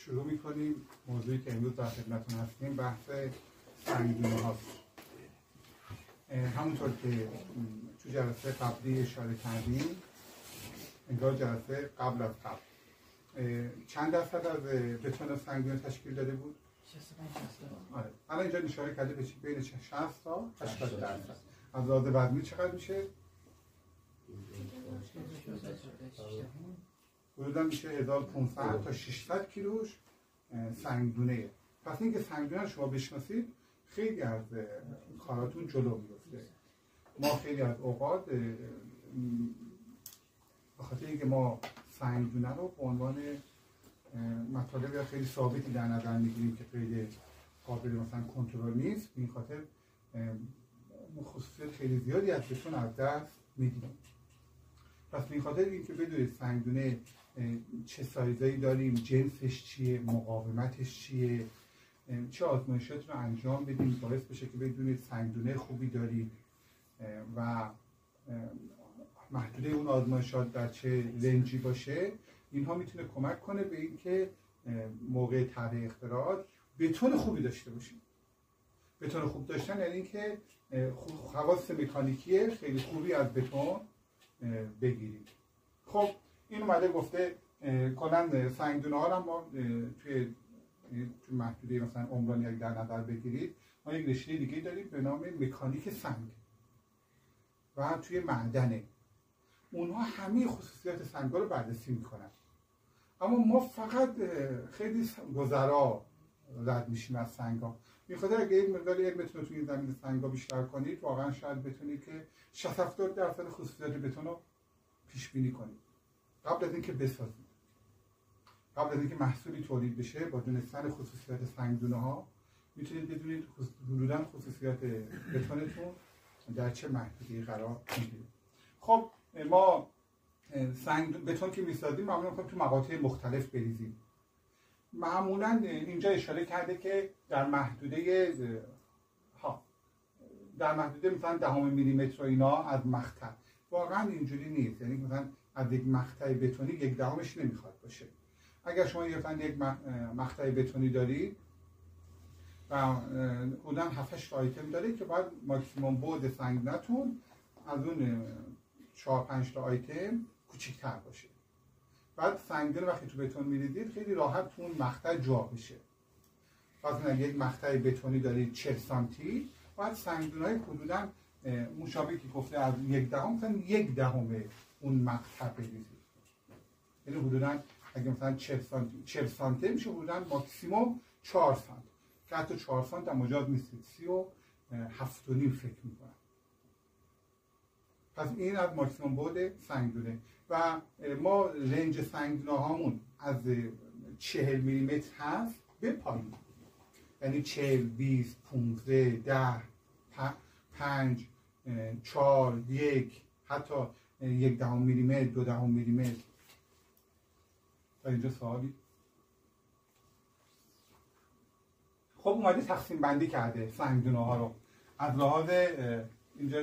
شروع میکنیم. موضوعی که امروز در خدمتتون هستیم بحث سنگدونه هاست. همونطور که تو جلسه قبلی اشاره کردیم، انگار جلسه قبل از قبل چند درصد از بتون سنگدونه تشکیل داده بود؟ 65%. آره. الان اینجا اشاره کرده به بین 60 تا 80 درصد. از لحاظ وزنی چقدر میشه؟ حدودا میشه 1500 تا 600 کیلوش سنگدونه. پس اینکه سنگدونه رو شما بشناسید خیلی از کاراتون جلو میفته. ما خیلی از اوقات به خاطر اینکه ما سنگدونه رو به عنوان مطالب خیلی ثابتی در نظر میگیریم که خیلی قابل مثلا کنترل نیست، این خاطر خصوصیت خیلی زیادی از بتون از دست میدیم. پس این خاطر اینکه بدونید سنگدونه چه سایزایی داریم، جنسش چیه، مقاومتش چیه، چه آزمایشات رو انجام بدیم باعث بشه که بدونید سنگدونه خوبی دارید و محدوده اون آزمایشات در چه رنجی باشه. اینها میتونه کمک کنه به اینکه موقع طرح اختراعات بتون خوبی داشته باشیم. بتون خوب داشتن یعنی اینکه خواص مکانیکی خیلی خوبی از بتون بگیرید. خب این اومده گفته کلا سنگدونه ها رو ما توی محدوده مثلا عمران یک در نظر بگیرید، ما یک رشته دیگه داریم به نام مکانیک سنگ و توی معدنه. اونها همه خصوصیات سنگ رو بررسی میکنن، اما ما فقط خیلی گذرا رد میشیم از سنگ ها. میخواد اگه یک مقدار علمتون رو توی زمین سنگ ها بیشتر کنید، واقعا شاید بتونید که 60-70 درصد خصوصیات بتون رو پیش بینی کنید قبل از اینکه بسازید. قبل از اینکه محصولی تولید بشه با دونستن خصوصیات سنگدونه ها میتونید بدونید حدوداً خصوصیات بتونتون در چه محدوده‌ای قرار میگیره. خب ما بتون که میسازیم معمولا تو مقاطع مختلف بریزیم. معمولا اینجا اشاره کرده که در محدوده مثلا 10 میلیمتر و اینا از مقطع. واقعا اینجوری نیست، یعنی مثلا از یک مقطع بتونی 1/10 نمیخواد باشه. اگر شما یک مقطع بتونی دارید و حدوداً 7-8 تا آیتم دارید که باید ماکسیموم بعد سنگدونه‌تون از اون 4-5 تا آیتم کوچیک‌تر باشه. بعد سنگدونه وقتی تو بتون میریزید خیلی راحت تو اون مقطع جا بشه. مثلا یک مقطع بتونی دارید 40 سانتی، باید سنگدونه‌های حدوداً مشابهی که گفته از 1/10 مثلا 1/10 اون مقطع بریزید. یعنی حدوداً اگه مثلا 40 سانتی میشه حدوداً ماکسیموم 4 سانت، که حتی 4 سانت هم مجاز نیستید، 37.5 فکر میکنم. پس این از ماکسیموم بعد سنگدونه و ما رنج سنگدونه هامون از 40 میلیمتر هست به پایین، یعنی 40 20 15 10 5 4 1 حتی 1/10 میلیمتر 2/10 میلیمتر. تا اینجا سوالی؟ خب اومده تقسیم بندی کرده سنگدونه ها رو از لحاظ اینجا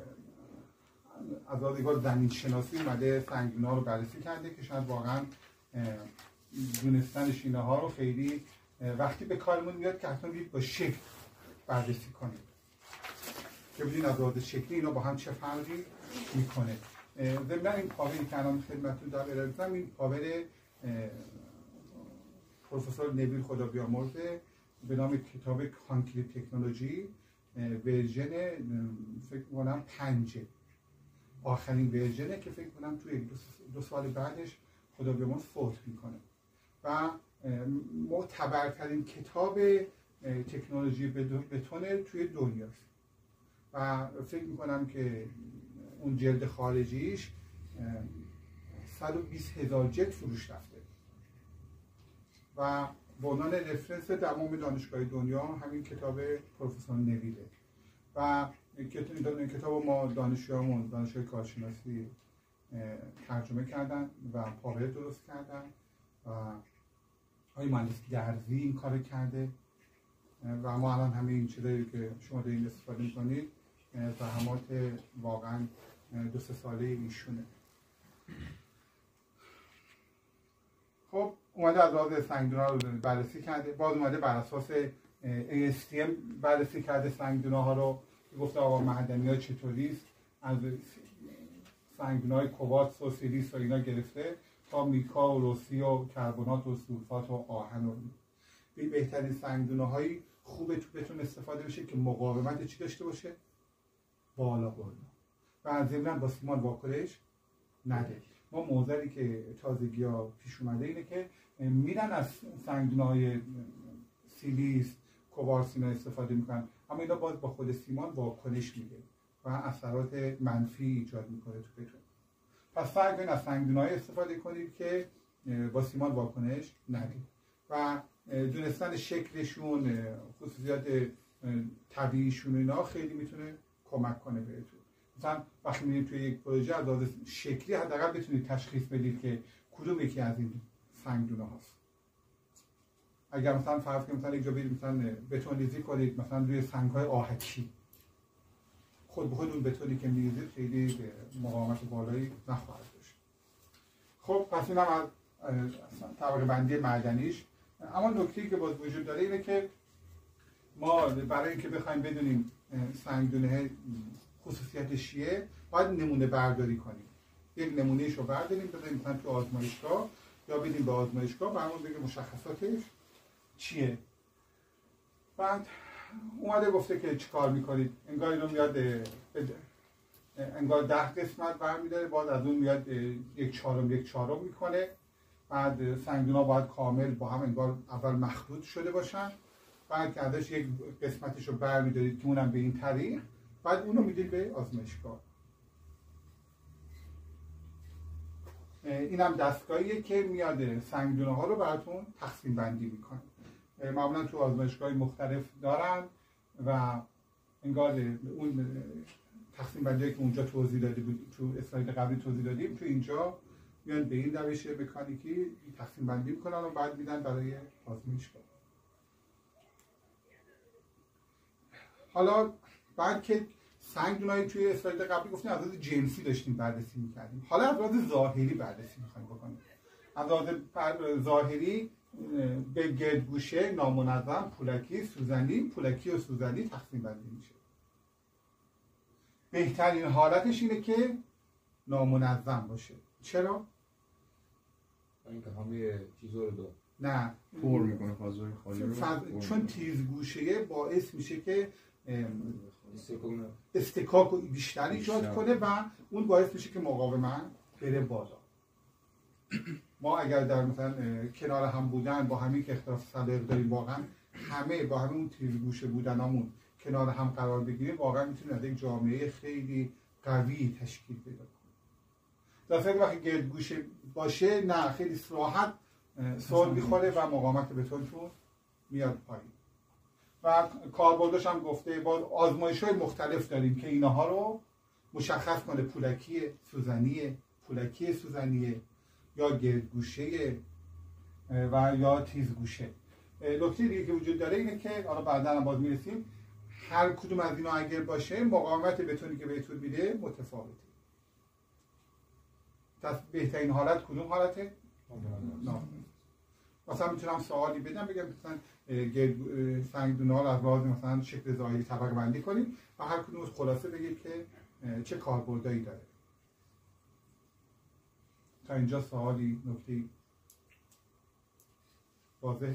از لحاظ زمین شناسی اومده سنگدونه ها رو بررسی کرده که شاید واقعا دونستنش اینها رو خیلی وقتی به کارمون میاد که حتما با شکل بررسی کنیم که ببینید از لحاظ شکلی اینا با هم چه فرقی میکنه. ضمن این پاوری که الان خدمتتون در ارائه دادم، این پاور پروفسور نویل خدا بیامرزه به نام کتاب کانکریت تکنولوژی، ورژن فکر کنم 5 آخرین ورژنه که فکر کنم توی 2 سال بعدش خدا بیامرز فوت میکنه و معتبرترین کتاب تکنولوژی بتون توی دنیاست و فکر میکنم که اون جلد خارجیش 120,000 جلد فروش رفته و به عنوان رفرنس تمام دانشگاه دنیا همین کتاب پروفسور نویله و این کتاب ما دانشجویامون دانشگاه کارشناسی ترجمه کردن و پاور درست کردن و آقای مهندس درزی این کار کرده و ما الان همه این چیزایی که شما دارین استفاده میکنید زحمات واقعا 2-3 ساله ایشونه. خب اومده از لحاظ سنگدون‌ها رو بررسی کرده، باز اومده بر اساس ASTM بررسی کرده سنگدون‌ها رو، گفته آقا معدنی‌ها چطوری است، از سنگدون‌های کوارتز و سیلیس و اینا گرفته تا میکا و روسی و کربنات و سولفات و آهن و بهترین سنگدونه‌هایی خوبه تو بتون استفاده بشه که مقاومت چی داشته باشه؟ بالا و ضمناً با سیمان واکنش نده. ما موضوعی که تازگی‌ها پیش اومده اینه که میرن از سنگدونه‌های سیلیس کوارتز اینا استفاده میکنن، اما اینا باز با خود سیمان واکنش میده و اثرات منفی ایجاد میکنه تو بتون. پس فرق بین از سنگدونه‌های استفاده کنید که با سیمان واکنش ندید و دونستن شکلشون، خصوصیات طبیعیشون اینا خیلی میتونه کمک کنه بهتون. مثلا وقتی میرید توی یک پروژه از لحاظ شکلی حداقل بتونید تشخیص بدید که کدوم یکی از این سنگدونه هاست. اگر مثلا فرض کنید مثلا یک جا برید مثلا بتون‌ریزی کنید مثلا روی سنگ‌های آهکی، خود به خود اون بتونی که می‌ریزید خیلی مقاومت بالایی نخواهد داشت. خب پس اینم از طبقه بندی معدنیش. اما نکته‌ای که باز وجود داره اینه که ما برای اینکه بخوایم بدونیم سنگدونه خصوصیتش چیه باید نمونه برداری کنیم. یک نمونهش رو برداریم بذاریم مثلا تو آزمایشگاه یا بدیم به آزمایشگاه برامون بگه مشخصاتش چیه. بعد اومده گفته که چیکار میکنید، انگار اینو میاد انگار 10 قسمت برمیداره، بعد از اون میاد یک چهارم میکنه. بعد سنگدونا باید کامل با هم انگار اول مخلوط شده باشن، بعد که ازش یک قسمتش رو برمیدارید که اونم به این طریق، بعد اونو میدید به آزمایشگاه. اینم دستگاهیه که میاد سنگدونه ها رو براتون تقسیم بندی میکنه. معمولا تو آزمایشگاه مختلف دارن و انگار اون تقسیم بندی که اونجا توضیح داده بود تو اسلاید قبلی توضیح دادیم، تو اینجا میان به این روش مکانیکی تقسیم بندی میکنن و بعد میدن برای آزمایشگاه. حالا بعد که سنگدونایی توی اسلاید قبلی گفتیم از لحاظ جنسی داشتیم بررسی میکردیم، حالا از لحاظ ظاهری بررسی میخوایم بکنیم. از لحاظ ظاهری به گردگوشه، نامنظم، پولکی، سوزنی، پولکی و سوزنی تقسیم بندی میشه. بهترین حالتش اینه که نامنظم باشه. چرا؟ اینکه همه چیزا رو داره. نه، پر میکنه فضای خالی رو. چون تیزگوشه باعث میشه که استکاک و بیشتر ایجاد کنه و اون باعث میشه که مقاومت بره بالا. ما اگر در مثلا کنار هم بودن با همین که اختلاف سابق داریم واقعا همه با همون تیزگوشه بودنامون کنار هم قرار بگیریم، واقعا میتونیم از یک جامعه خیلی قوی تشکیل پیدا کنیم. در وقتی گردگوشه باشه نه، خیلی راحت سر میخوره و مقاومت بتونتون میاد پایین. و کاربردش هم گفته با آزمایش‌های مختلف داریم که اینها رو مشخص کنه پولکی سوزنیه یا گردگوشه و یا تیزگوشه. نکته دیگه که وجود داره اینه که حالا بعداً هم باز میرسیم، هر کدوم از اینا اگر باشه مقاومت بتونی که بهتون میده متفاوته. پس بهترین حالت کدوم حالته؟ مثلا میتونم سوالی بدم بگم مثلا سنگدون‌ها از لحاظ مثلا شکل ظاهری طبقه بندی کنید و هر کدوم خلاصه بگید که چه کاربردایی داره. تا اینجا سوالی، نکته‌ای واضح؟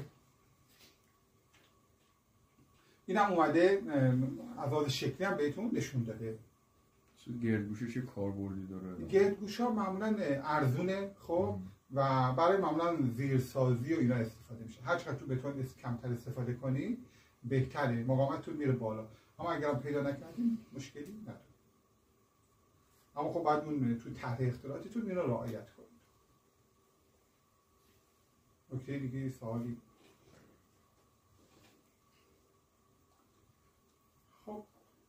اینم اومده از لحاظ شکلی هم بهتون نشون داده. گردگوشه چه کاربردی داره؟ گردگوش‌ها معمولا ارزونه، خب و برای معمولا زیرسازی و اینا استفاده میشه. هر چقدر تو بتون کمتر استفاده کنی بهتره، مقاومتتون میره بالا. اما اگر پیدا نکردیم مشکلی نداره. اما خب بعد اون تو طرح اختراعاتتون اینو رعایت کنید. اوکی دیگه سوالی؟ خب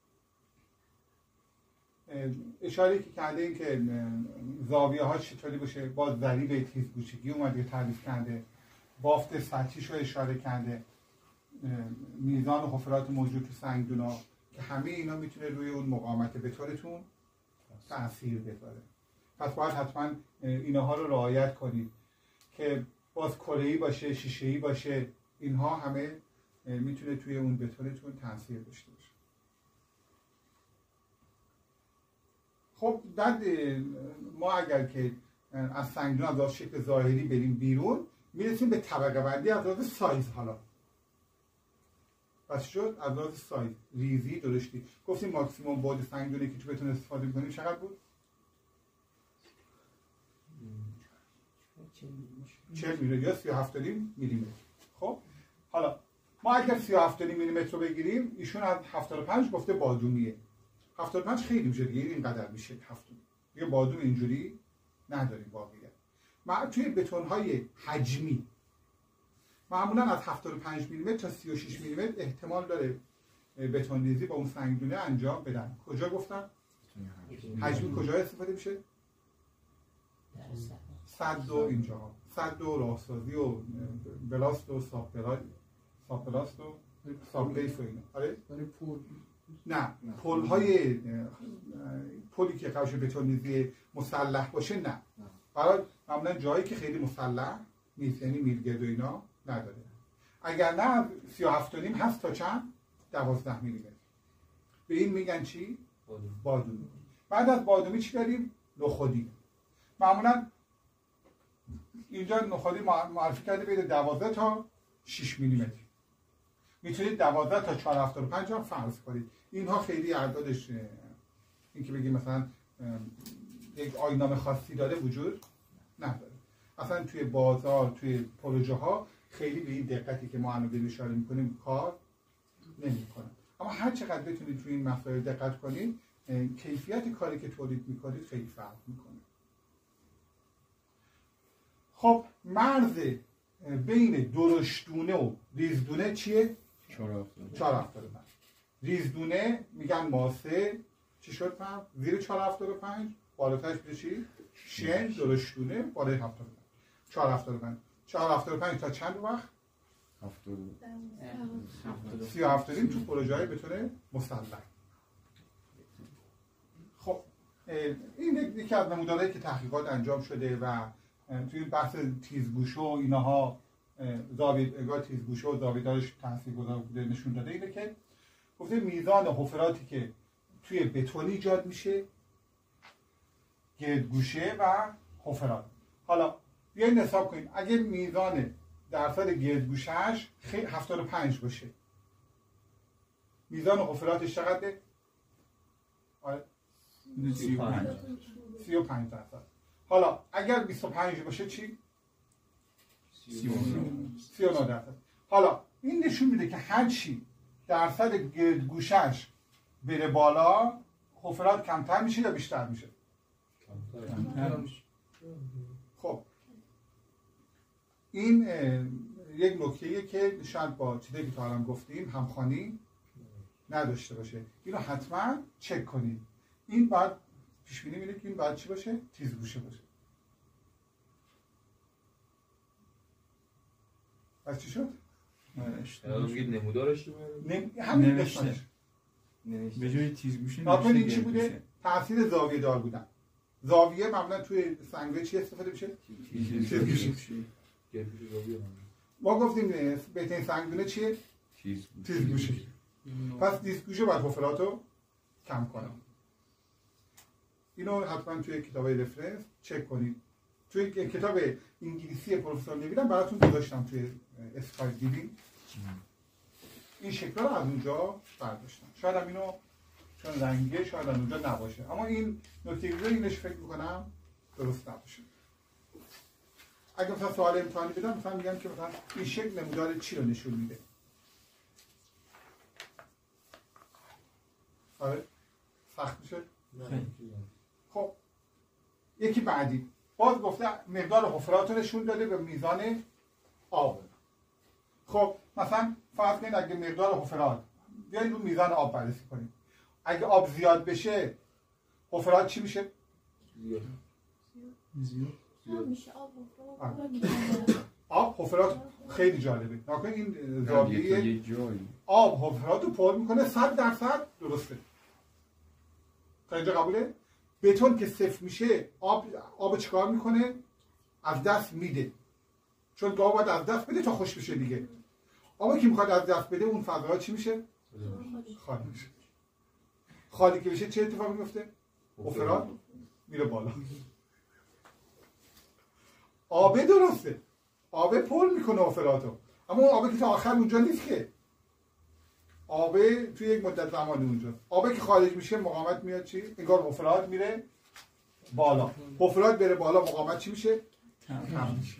اشاره که کرده این که زاویه ها چطوری باشه، باز ضریب تیزگوشگی اومده تعریف کرده، بافت سطحیش رو اشاره کرده، میزان حفرات موجود تو سنگدونا که همه اینا میتونه روی اون مقاومت بتونتون تأثیر بذاره. پس باید حتما اینها رو رعایت کنید که باز کره‌ای باشه، شیشه‌ای باشه، اینها همه میتونه توی اون بتونتون تاثیر داشته باشه. خب بعد ما اگر که از سنگدون از لحاظ شکل ظاهری بریم بیرون، میرسیم به طبقه بندی از لحاظ سایز. حالا پس شد از لحاظ سایز، ریزی، درشتی. گفتیم ماکسیموم بعد سنگدونی که تو بتون استفاده کنیم چقدر بود؟ 40 میلیمتر یا 37 میلیمتر. خب حالا ما اگر 37 میلیمتر رو بگیریم، ایشون از 75 گفته بادومیه. 75 خیلی میشه دیگه، اینقدر میشه 70. دیگه بادوم اینجوری نداریم واقعیت. ما توی بتون‌های حجمی معمولا از 75 میلیمتر تا 36 میلیمتر احتمال داره بتون‌ریزی با اون سنگدونه انجام بدن. کجا گفتم؟ حجمی کجا استفاده میشه؟ سد و اینجا، سد و راهسازی و بلاست و ساب بلاست و ساب بیس و اینا. آره؟ نه، پل‌های پلی که قوش بتون‌ریزی مسلح باشه نه. برای معمولا جایی که خیلی مسلح نیست، یعنی میلگرد و اینا نداره. اگر نه 37.5 هست تا چند؟ 12 میلیمتر. به این میگن چی؟ بادومی. بعد از بادومی چی داریم؟ نخودی. معمولا اینجا نخودی معرفی کرده بین 12 تا 6 میلیمتر. میتونید 12 تا 4.75 هم فرض کنید. اینها خیلی اعدادش این که بگیم مثلا یک آیین‌نامه خاصی داره وجود نداره. اصلا توی بازار، توی پروژه ها خیلی به این دقتی که ما الان بهش اشاره می‌کنیم کار نمی‌کنه. اما هر چقدر بتونید توی این مسائل دقت کنید، کیفیت کاری که تولید می‌کنید خیلی فرق می‌کنه. خب مرز بین درشتونه و ریزدونه چیه؟ 4.75. ریزدونه میگن ماسه چی شد پس؟ زیر 4.75 بالاترش میشه چی؟ شن. درشتونه بالای 75. 4.75 تا چند وقت؟ 37 تو پروژه های بتونه مسلح. خب این یکی از نمودارهایی که تحقیقات انجام شده و توی بحث تیزگوشه و اینها زاویه‌دار تیزگوشه و زاویه‌دارش تاثیرگذار بوده نشون داده. اینه که گفته میزان حفراتی که توی بتون ایجاد میشه، گردگوشه و حفرات. حالا بیاین حساب کنیم اگه میزان درصد گردگوشه‌اش 75 باشه، میزان حفراتش چقدره؟ 35 درصد. حالا اگر 25 باشه چی؟ 39 درصد. حالا این نشون میده که هر چی درصد گردگوشه‌اش بره بالا، حفرات کمتر میشه یا بیشتر میشه؟ کمتر. خب این یک نکته‌ایه که شاید با چیزی که تا الان گفتیم همخوانی نداشته باشه. اینو حتما چک کنید. این باید پیش بینی میده که این باید چی باشه؟ تیزگوشه باشه. پس چی شد؟ نمودارش همین قسمتش به جای تیزگوشه ناپل این چی بوده؟ تاثیر زاویه دار بودن. زاویه معمولا توی سنگه چی استفاده میشه؟ تیزگوشه. ما گفتیم بهترین سنگدونه چیه؟ تیزگوشه. پس تیزگوشه باید حفرات رو کم کنم. اینو حتما توی کتاب رفرنس چک کنید. توی کتاب انگلیسی پروفسور نویدم براتون گذاشتم توی اسکایپ دیدین. این شکل رو از اونجا برداشتم. شاید هم اینو چون رنگیه شاید هم اونجا نباشه، اما این نکته رو اینش فکر میکنم درست نباشه. اگه مثلا سوال امتحانی بدم مثلا میگم که مثلا این شکل نمودار چی رو نشون میده؟ آره سخت میشه؟ خب یکی بعدی باز گفته مقدار حفرات رو نشون داده به میزان آب. خب مثلا فرض کنید اگه مقدار حفرات بیاید رو میزان آب بررسی کنیم. اگه آب زیاد بشه حفرات چی میشه؟ زیاد میشه آب حفرات خیلی جالبه. نکنید این زاویه آب حفرات رو پر میکنه 100% درسته. تا اینجا قبوله؟ بتون که صفر میشه آب چیکار میکنه؟ از دست میده. چون گاو باید از دست بده تا خوش بشه دیگه. آبی که میخواد از دست بده اون فضاها چی میشه؟ خالی میشه. خالی که بشه چه اتفاقی میفته؟ افراد میره بالا. آبه درسته، آبه پر میکنه افرادو، اما اون آبه که تا آخر اونجا نیست که. آبه توی یک مدت زمانی اونجا، آبه که خارج میشه مقاومت میاد چی؟ انگار افراد میره بالا. افراد بره بالا مقاومت چی میشه؟ کم میشه.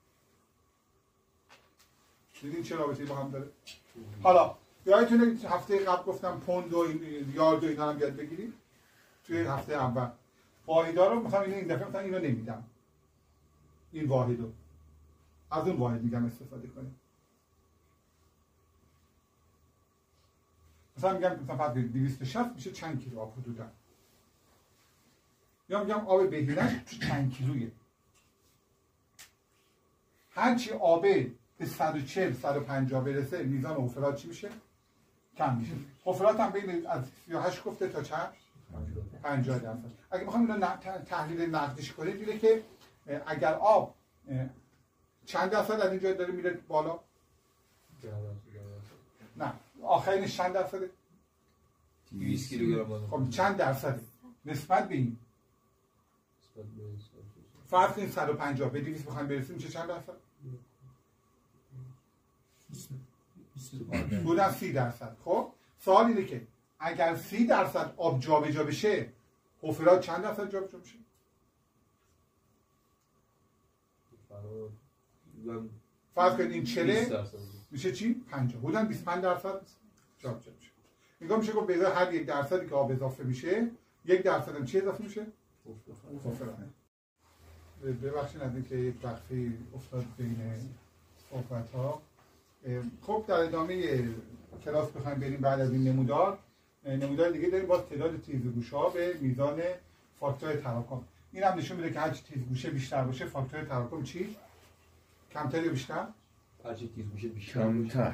دیدین چه رابطه‌ای با هم داره؟ حالا یادتونه هفته قبل گفتم پوند و یارد و اینا هم یاد بگیرید توی هفته اول. واحدا رو مثلا این دفعه مثلا اینو نمیدم، این واحدو از اون واحد میگم استفاده کنید. مثلا میگم مثلا فرض کنید 260 میشه چند کیلو آب حدودا، یا میگم آب بهینه‌اش چند کیلویه. هرچی آبه به 140 150 برسه میزان افراد چی میشه؟ کم میشه. افراد هم بین از 38 گفته تا چند؟ 50 درصد. اگه بخوام اینو تحلیل نقدیش کنید میگه که اگر آب چند درصد از اینجا داره میره بالا؟ نه، آخرینش چند درصده؟ 200 کیلوگرم. خب چند درصده نسبت به این؟ فرض کنید 150 به 200 بخوایم برسیم میشه چند درصد؟ بودن 30 درصد. خب سوال اینه که اگر 30 درصد آب جابجا بشه افراد چند درصد جابجا میشه؟ فرض کنید این 40 میشه چی؟ 50. بودن 25 درصد جابجا میشه. نگاه میشه که به ازای هر 1 درصدی که آب اضافه میشه 1 درصد هم چی اضافه میشه؟ افراد. ببخشید از اینکه یک وقفی افتاد بین صحبت ها. خب در ادامه کلاس بخوایم بریم بعد از این نمودار دیگه داریم باز تعداد تیزگوشه‌ها به میزان فاکتور تراکم. این هم نشون میده که هرچی تیزگوشه بیشتر باشه فاکتور تراکم چی؟ کمتر یا بیشتر؟ هرچی تیزگوشه بیشتر. کمتر.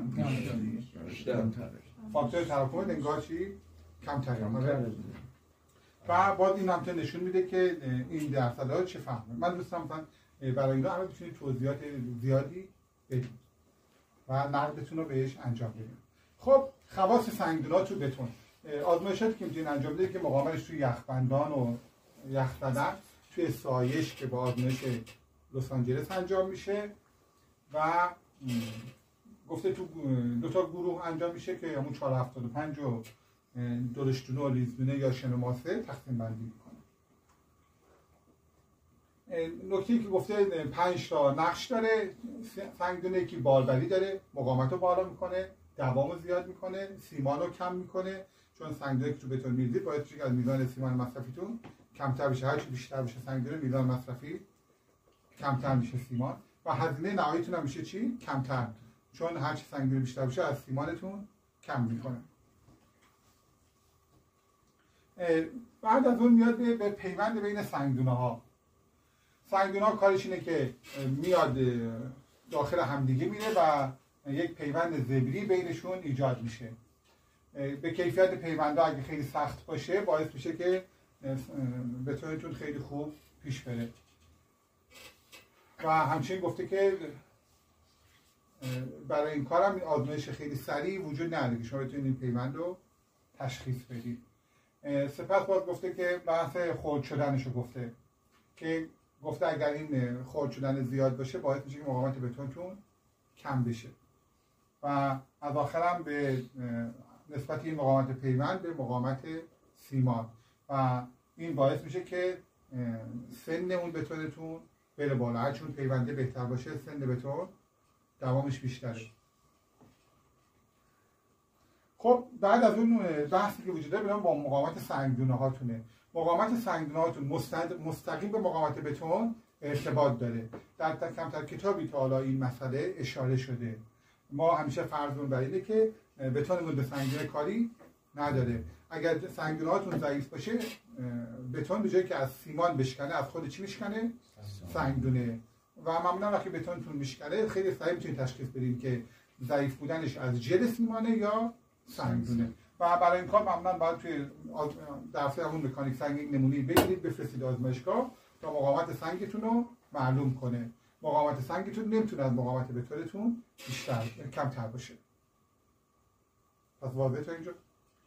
فاکتور تراکم انگار چی؟ کمتر. و باز این هم نشون میده که این درصدها چه فهمه. من دوست دارم مثلا برای اینا همه بتونید توضیحات زیادی بدید و نقدتون رو بهش انجام بدید. خب خواص سنگدونا تو بتون، آزمایشاتی که میتونید انجام بدید که مقاومتش توی یخبندان و یخ زدن توی سایش که با آزمایش لس آنجلس انجام میشه و گفته تو 2 تا گروه انجام میشه که همون 475 و درشتونه و لیزدونه یا شنماسه تقسیم بندی میکنه. نکته که گفته 5 تا نقش داره سنگدونه، که بالبری داره، مقاومت رو بالا میکنه، دوام رو زیاد میکنه، سیمان رو کم میکنه، چون سنگدونه که تو بتون میریزید باید چیزی از میزان سیمان مصرفیتون کمتر بشه. هرچی بیشتر بشه سنگدونه میزان مصرفی کمتر میشه سیمان و هزینه نهاییتون هم میشه چی؟ کمتر، چون هرچی سنگدونه بیشتر بشه از سیمانتون کم میکنه. بعد از اون میاد به پیوند بین سنگدونه ها. سنگدونه ها کارش اینه که میاد داخل همدیگه میره و یک پیوند زبری بینشون ایجاد میشه. به کیفیت پیونده اگه خیلی سخت باشه باعث میشه که بتونتون خیلی خوب پیش بره. و همچنین گفته که برای این کار هم آزمایش خیلی سریع وجود نداره که شما بتونید این پیوند رو تشخیص بدید. سپس باز گفته که بحث خرد شدنش رو گفته که گفته اگر این خرد شدن زیاد باشه باعث میشه که مقاومت بتونتون کم بشه و از آخرم به نسبت این مقاومت پیوند به مقاومت سیمان و این باعث میشه که سن اون بتونتون بره بالا. هرچون پیونده بهتر باشه سن بتون دوامش بیشتره. خب بعد از اون بحثی که وجود داره برام با مقاومت سنگدونه هاتونه. مقاومت سنگدونه هاتون مستقیم به مقاومت بتون ارتباط داره. در کمتر کتابی تا حالا این مسئله اشاره شده. ما همیشه فرضمون بر اینه که بتونمون به سنگدونه کاری نداره. اگر سنگدونه هاتون ضعیف باشه بتون به جایی که از سیمان بشکنه از خود چی میشکنه؟ سنگدونه. و معمولا وقتی بتونتون میشکنه خیلی سریع میتونید تشخیص بدید که ضعیف بودنش از ژل سیمانه یا سنگدونه. و برای این کار معمولا باید توی دفتر همون مکانیک سنگ نمونه‌ای بگیرید بفرستید آزمایشگاه تا مقاومت سنگتون رو معلوم کنه. مقاومت سنگتون نمیتونه از مقاومت بتونتون بیشتر کمتر باشه. پس واضحه تا اینجا؟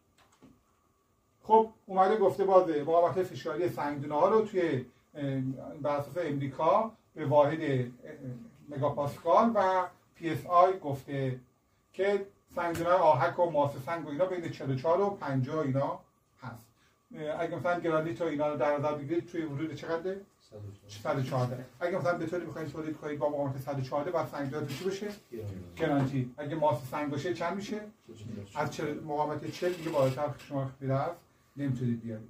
خب اومده گفته باز مقاومت فشاری سنگدونه ها رو توی بر اساس امریکا به واحد مگاپاسکال و پی اس آی گفته که سنگدونه آهک و ماس سنگ و اینا بین 44 و 50 اینا هست. اگه مثلا گرانیت و اینا رو در نظر بگیرید توی حدود چقدره؟ 114. اگه مثلا بتونید بخواید تولید کنید با مقاومت 114 بعد سنگدونه چی بشه؟ گرانیت. اگه ماس سنگ باشه چند میشه؟ از مقاومت 40 دیگه بالاتر شما خیلی نمیتونید بیارید.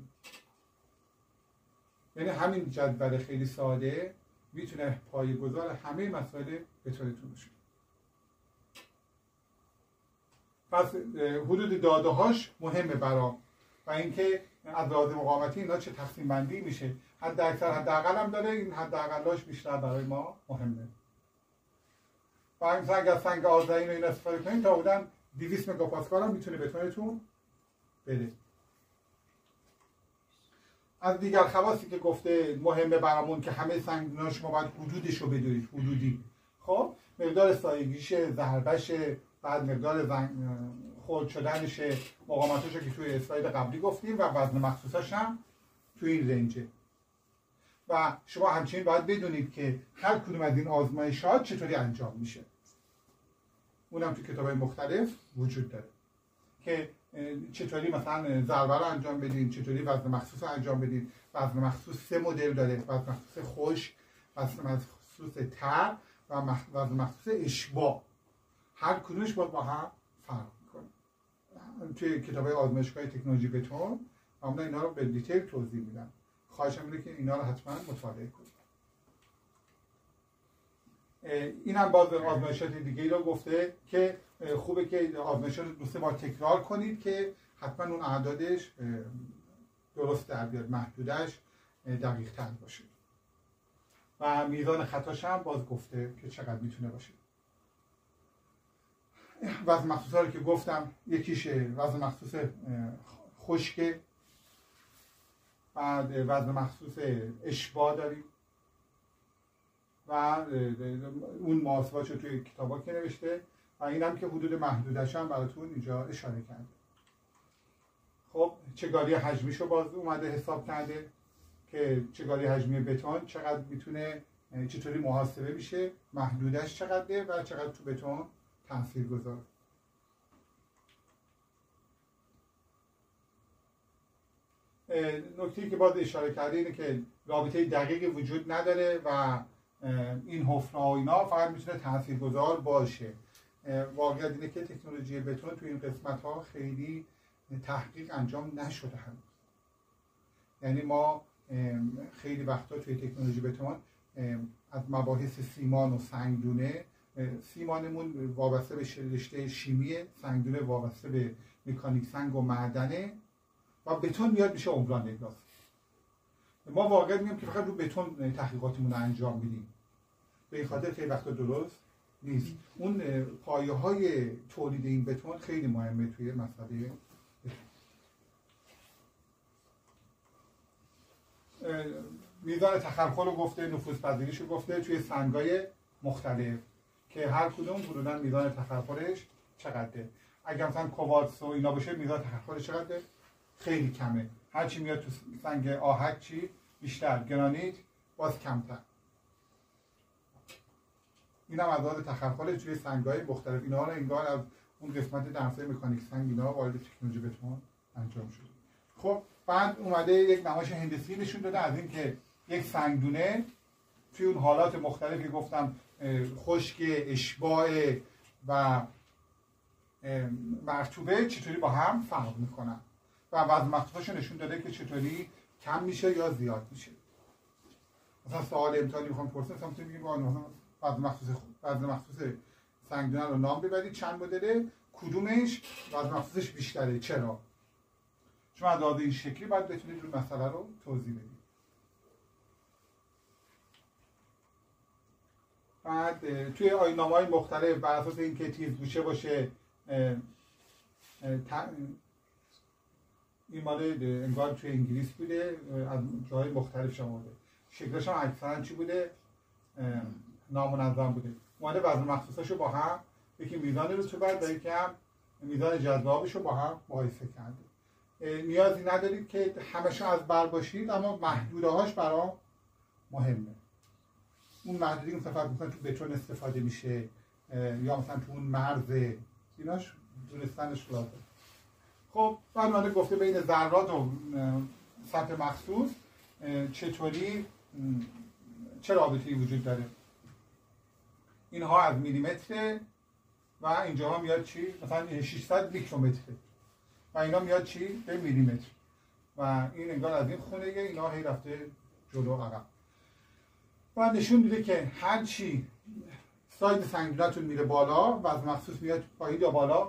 یعنی همین جدول خیلی ساده میتونه پایه‌گذار همه مسائل بتونتون بشه. پس حدود داده‌هاش مهمه برام و اینکه از لحاظ مقاومتی اینا چه تقسیم بندی میشه. حداقل هم داره، این حداقلاش بیشتر برای ما مهمه. و مثلا اگر سنگ آذرین رو این استفاده کنید تا بودن 200 مگاپاسکال هم میتونه بتونتون بده. از دیگر خواصی که گفته مهمه برامون که همه سنگدونا شما باید حدودش رو بدونید، حدودی. خب مقدار سایگیش، ضربش، بعد مقدار خرد شدنش، مقاومتش که توی اسلاید قبلی گفتیم و وزن مخصوصش هم توی این رنجه. و شما همچنین باید بدونید که هر کدوم از این آزمایشات چطوری انجام میشه. اونم تو کتاب‌های مختلف وجود داره که چطوری مثلا ضربه رو انجام بدین، چطوری وزن مخصوص رو انجام بدین. وزن مخصوص 3 مدل داره: وزن مخصوص خشک، وزن مخصوص تر و وزن مخصوص اشباع. هر کدومش با هم فرق میکنه. توی کتاب‌های آزمایشگاه تکنولوژی بتون من اینا رو به دیتیل توضیح میدم. خواهشم اینه که اینا رو حتما مطالعه کنید. این هم باز آزمایشات دیگه رو گفته که خوبه که آزمایشات رو 2-3 بار تکرار کنید که حتما اون اعدادش درست در بیاد، محدودش دقیق تر باشه. و میزان خطاش هم باز گفته که چقدر میتونه باشه. وزن مخصوص رو که گفتم یکیش وزن مخصوص خشک، بعد وزن مخصوص اشباع داریم و اون محاسباتش رو توی کتابا که نوشته و این هم که حدود محدودش هم براتون اینجا اشاره کرده. خب چگالی حجمیش رو باز اومده حساب کرده که چگالی حجمی بتون چقدر میتونه، چطوری محاسبه میشه، محدودش چقدره و چقدر تو بتون تاثیر گذاره. نکته‌ای که باز اشاره کرده اینه که رابطه دقیقی وجود نداره و این حفره‌ها و اینا فقط میتونه تاثیرگذار باشه. واقعیت اینه که تکنولوژی بتون تو این قسمت‌ها خیلی تحقیق انجام نشده هنوز. یعنی ما خیلی وقتا توی تکنولوژی بتون از مباحث سیمان و سنگدونه، سیمانمون وابسته به رشته شیمیه، سنگدونه وابسته به مکانیک سنگ و معدنه و بتون میاد میشه عمران اضافی. ما واقعا میگم که فقط رو بتون تحقیقاتمون رو انجام میدیم. به این خاطر خیلی وقتا درست نیست. اون پایه‌های تولید این بتون خیلی مهمه توی مسئله میزان تخلخل رو گفته، نفوذپذیریش رو گفته توی سنگ‌های مختلف که هر کدوم حدوداً میزان تخلخلش چقدره. اگر مثلا کوارتز و اینا باشه میزان تخلخلش چقدره؟ خیلی کمه. هرچی میاد تو سنگ آهک چی بیشتر، گرانیت باز کمتر. این هم از لحاظ تخلخل توی سنگ‌های مختلف. اینا رو انگار از اون قسمت درس‌های مکانیک سنگ اینا وارد تکنولوژی بتون انجام شده. خب بعد اومده یک نمایش هندسی نشون داده از این که یک سنگدونه توی اون حالات مختلفی گفتم، خشک، اشباع و مرطوبه چطوری با هم فرق میکنن و وزن مخصوصش نشون داده که چطوری کم میشه یا زیاد میشه. مثلا سوال امتحانی میخوام پرسه، مثلا میتونیم بگیم وزن مخصوص سنگدونه رو نام ببرید، چند مدله، کدومش وزن مخصوصش بیشتره، چرا؟ شما از لحاظ این شکلی باید بتونید اون مسئله رو توضیح بدید. بعد توی آیین‌نامه‌های مختلف بر اساس اینکه تیزگوشه باشه، این مال انگار توی انگلیس بوده، از جاهای مختلف شما بوده. شکلش هم اکثرا چی بوده؟ نامنظم بوده، اومده وزن مخصوصاشو با هم، یکی میزان رطوبت و یکی هم میزان جذب آبشو با هم مقایسه کرده. نیازی ندارید که همشون از بر باشید، اما محدوده هاش برام مهمه. اون محدودی که مثلا تو بتون استفاده میشه یا مثلا تو اون مرز، ایناش دونستنش لازم. خب بعد گفته بین ذرات و سطح مخصوص چطوری چه رابطه‌ای وجود داره. اینها از میلیمتر و اینجاها میاد چی؟ مثلا 600 میکرومتره و اینا میاد چی؟ به میلیمتر و این انگار از این خونه اینا هی رفته جلو عقب. و نشون میده که هر چی ساید سنگیناتون میره بالا وزن مخصوص میاد پایین یا بالا؟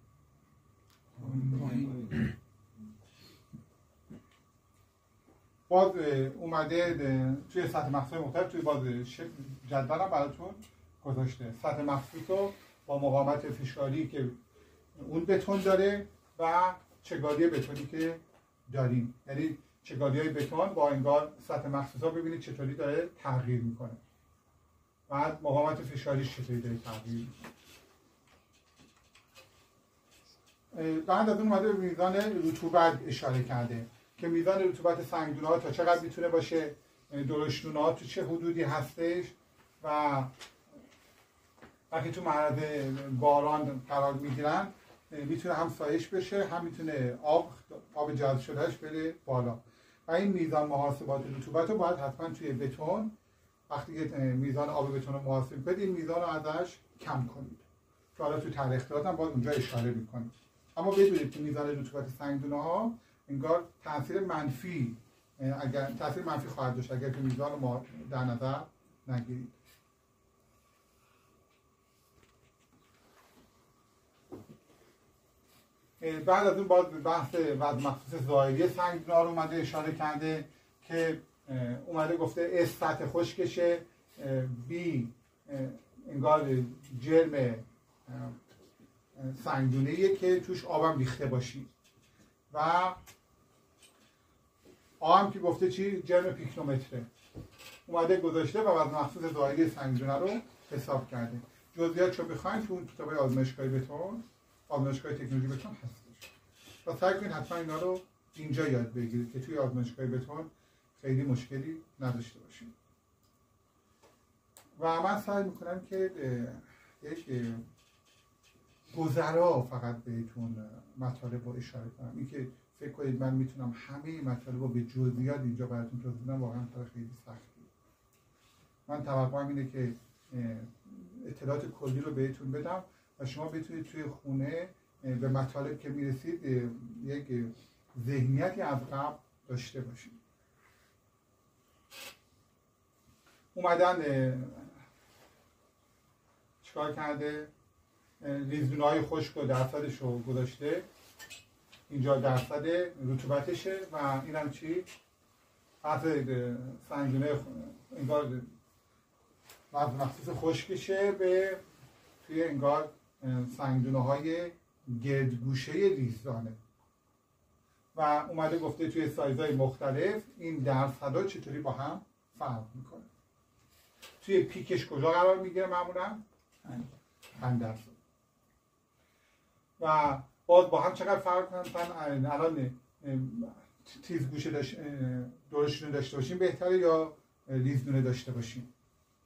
باز اومده توی سطح مخصوص مختلف توی باز جدولم براتون گذاشته سطح مخصوص رو با مقاومت فشاری که اون بتون داره و چگالی بتونی که داریم، یعنی چگالی های بتون با انگار سطح مخصوص ها ببینید چطوری داره تغییر میکنه، بعد مقاومت فشاریش چطوری داره تغییر میکنه. بعد از اون اومده به میزان رطوبت اشاره کرده که میزان رطوبت سنگدونه ها تا چقدر میتونه باشه، درشتونه ها تو چه حدودی هستش و وقتی تو معرض باران قرار میگیرن میتونه هم سایش بشه، هم میتونه آب جذب شدهش بره بالا و این میزان محاسبات رطوبت رو باید حتما توی بتون وقتی که میزان آب بتون رو محاسبه کنید این میزان رو ازش کم کنید که حالا تو تاریخات هم باید اونجا اشاره میکنید. اما بدونید که میزان رطوبت سنگدونه ها انگار تاثیر منفی خواهد داشت اگر که میزان رو ما در نظر نگیرید. بعد از اون باز بحث وزن مخصوص ظاهری سنگدونه ها رو اومده اشاره کرده که اومده گفته S سطح خشکشه، B انگار جرم سنگدونه‌ایه که توش آبم ریخته باشی و آ هم که گفته چی؟ جرم پیکرومتره اومده گذاشته و وزن مخصوص ظاهری سنگدونه رو حساب کرده. جزئیات رو بخواید تو اون کتابای آزمایشگاهی بتون، آزمایشگاه تکنولوژی بتون هستش و سعی کنید حتما اینا رو اینجا یاد بگیرید که توی آزمایشگاه بتون خیلی مشکلی نداشته باشید. و من سعی میکنم که یک گذرا فقط بهتون مطالب رو اشاره کنم. این که فکر کنید من میتونم همه مطالب رو به جزئیات اینجا براتون توضیح بدم واقعا کار خیلی سختیه. من توقعم اینه که اطلاعات کلی رو بهتون بدم و شما بتونید توی خونه به مطالب که میرسید یک ذهنیتی از قبل داشته باشید. اومدن چیکار کرده؟ ریزدونه‌های خشک و درصدش رو گذاشته، اینجا درصد رطوبتشه و اینم چی؟ حتی سنگدونه انگار وزن مخصوص خشکشه به توی انگار سنگدونه‌های گردگوشه ریزدانه و اومده گفته توی سایزهای مختلف این درصدها چطوری با هم فرق میکنه. توی پیکش کجا قرار میگیره معمولا؟ 5%. و باز با هم چقدر فرق کنن؟ الان تیزگوشه درشتونه داشته باشیم بهتره یا ریزدونه داشته باشیم؟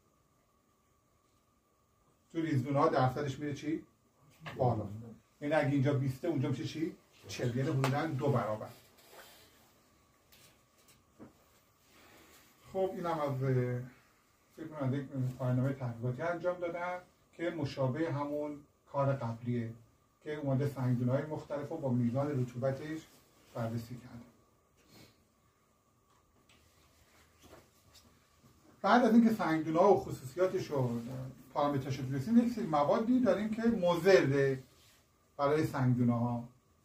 تو ریزدونه ها درصدش میره چی؟ بالا. یعنی اگه اینجا 20 اونجا میشه چی؟ 40، یعنی حدوداً 2 برابر. خب اینم از فکر کنم یک پایان‌نامه تحقیقاتی انجام دادن که مشابه همون کار قبلیه که اومده سنگدونه‌های مختلف رو با میزان رطوبتش بررسی کرده. بعد از اینکه سنگدونه‌ها و خصوصیاتش و پارامترش رو بررسیم، یک سری موادی داریم که مضره برای سنگدونه‌ها.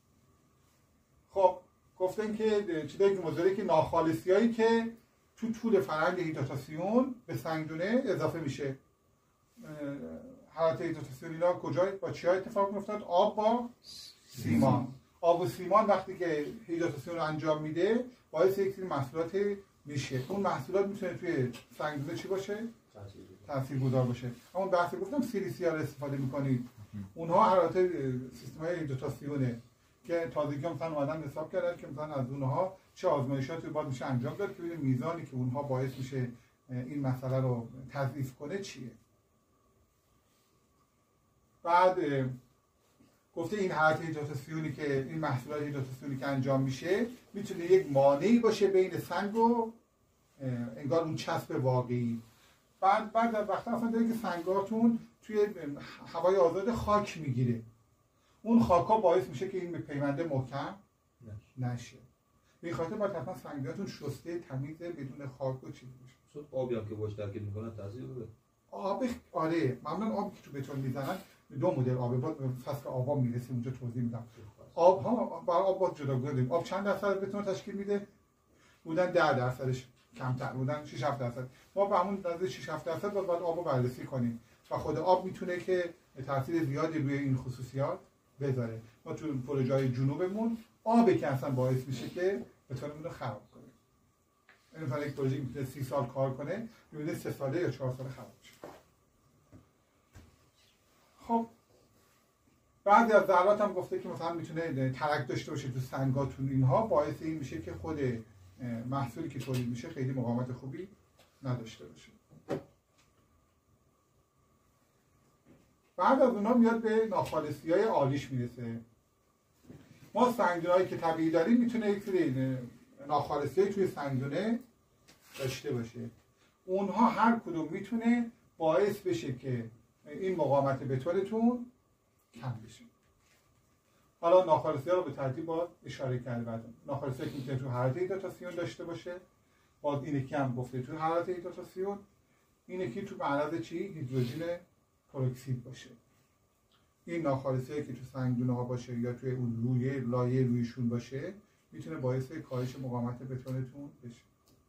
خب گفتن که چیزایی که مضره که ناخالصی‌هایی که تو طول فرآیند هیدراتاسیون به سنگدونه اضافه میشه. حالت هیدراتاسیون اینا کجا با چیا اتفاق میافتاد؟ آب با سیمان. آب و سیمان وقتی که هیدراتاسیون رو انجام میده باعث یک سری محصولات میشه. اون محصولات میتونه توی سنگدونه چی باشه؟ تاثیرگذار باشه. همون بحثی گفتم سیلیسیا رو استفاده میکنید، اونها حالت سیستم‌های هیدروتاسیونه که تازگی مثلا اومدن حساب کردن که مثلا از اونها چه آزمایشاتی باید میشه انجام داد که ببینیم میزانی که اونها باعث میشه این مسئله رو تضعیف کنه چیه. بعد گفته این حالت هیدروتاسیونی که این محصولات هیدروتاسیونی که انجام میشه میتونه یک مانعی باشه بین سنگ و انگار اون چسب واقعی. بعد در وقت اصلا داره که سنگاتون توی هوای آزاد خاک میگیره، اون خاکا باعث میشه که این پیونده محکم نشه. به این خاطر باید حتما سنگاتون شسته تمیز بدون خاک و چیزی باشه. شد آبی هم که باش ترکیب میکنن تاثیر داره. آب آره، معمولا آبی که تو بتون میزنن دو مدل آبه، بعد فصل آبا میرسیم اونجا توضیح میدم. آب ها برای آب باید جداگونه داریم. آب چند درصد بتون تشکیل میده؟ بودن 10% کمتر، بودن 6-7%. ما به همون اندازه 6-7% باید آبو بررسی کنیم و خود آب میتونه که تاثیر زیادی روی این خصوصیات بذاره. ما تو پروژه‌های جنوبمون آبی که اصلا باعث میشه که بتونمون رو خراب کنه. این مثلا یک پروژه میتونه 30 سال کار کنه، میبینه 3 ساله یا 4 ساله خراب میشه. خب بعضی از ذرات هم گفته که مثلا میتونه ترک داشته باشه تو سنگاتون، اینها باعث این میشه که خود محصولی که تولید میشه خیلی مقاومت خوبی نداشته باشه. بعد از اونها میاد به ناخالصی‌های آلیش میرسه. ما سنگدونایی که طبیعی داریم میتونه یک سری ناخالصی‌های توی سنگدونه داشته باشه. اونها هر کدوم میتونه باعث بشه که این مقاومت بتونتون کم بشه. حالا ناخالصی‌ها رو به ترتیب باید اشاره کرده. بعد ناخالصی‌ها که میتونه تو حالت هیدروتاسیون داشته باشه، باز این یکی هم گفته تو حالت هیدروتاسیون، این یکی تو معرض چی؟ هیدروژن پروکسید باشه. این ناخالصی‌هایی که تو سنگدونه‌ها باشه یا توی اون لایه رویشون باشه میتونه باعث کاهش مقاومت بتونتون بشه.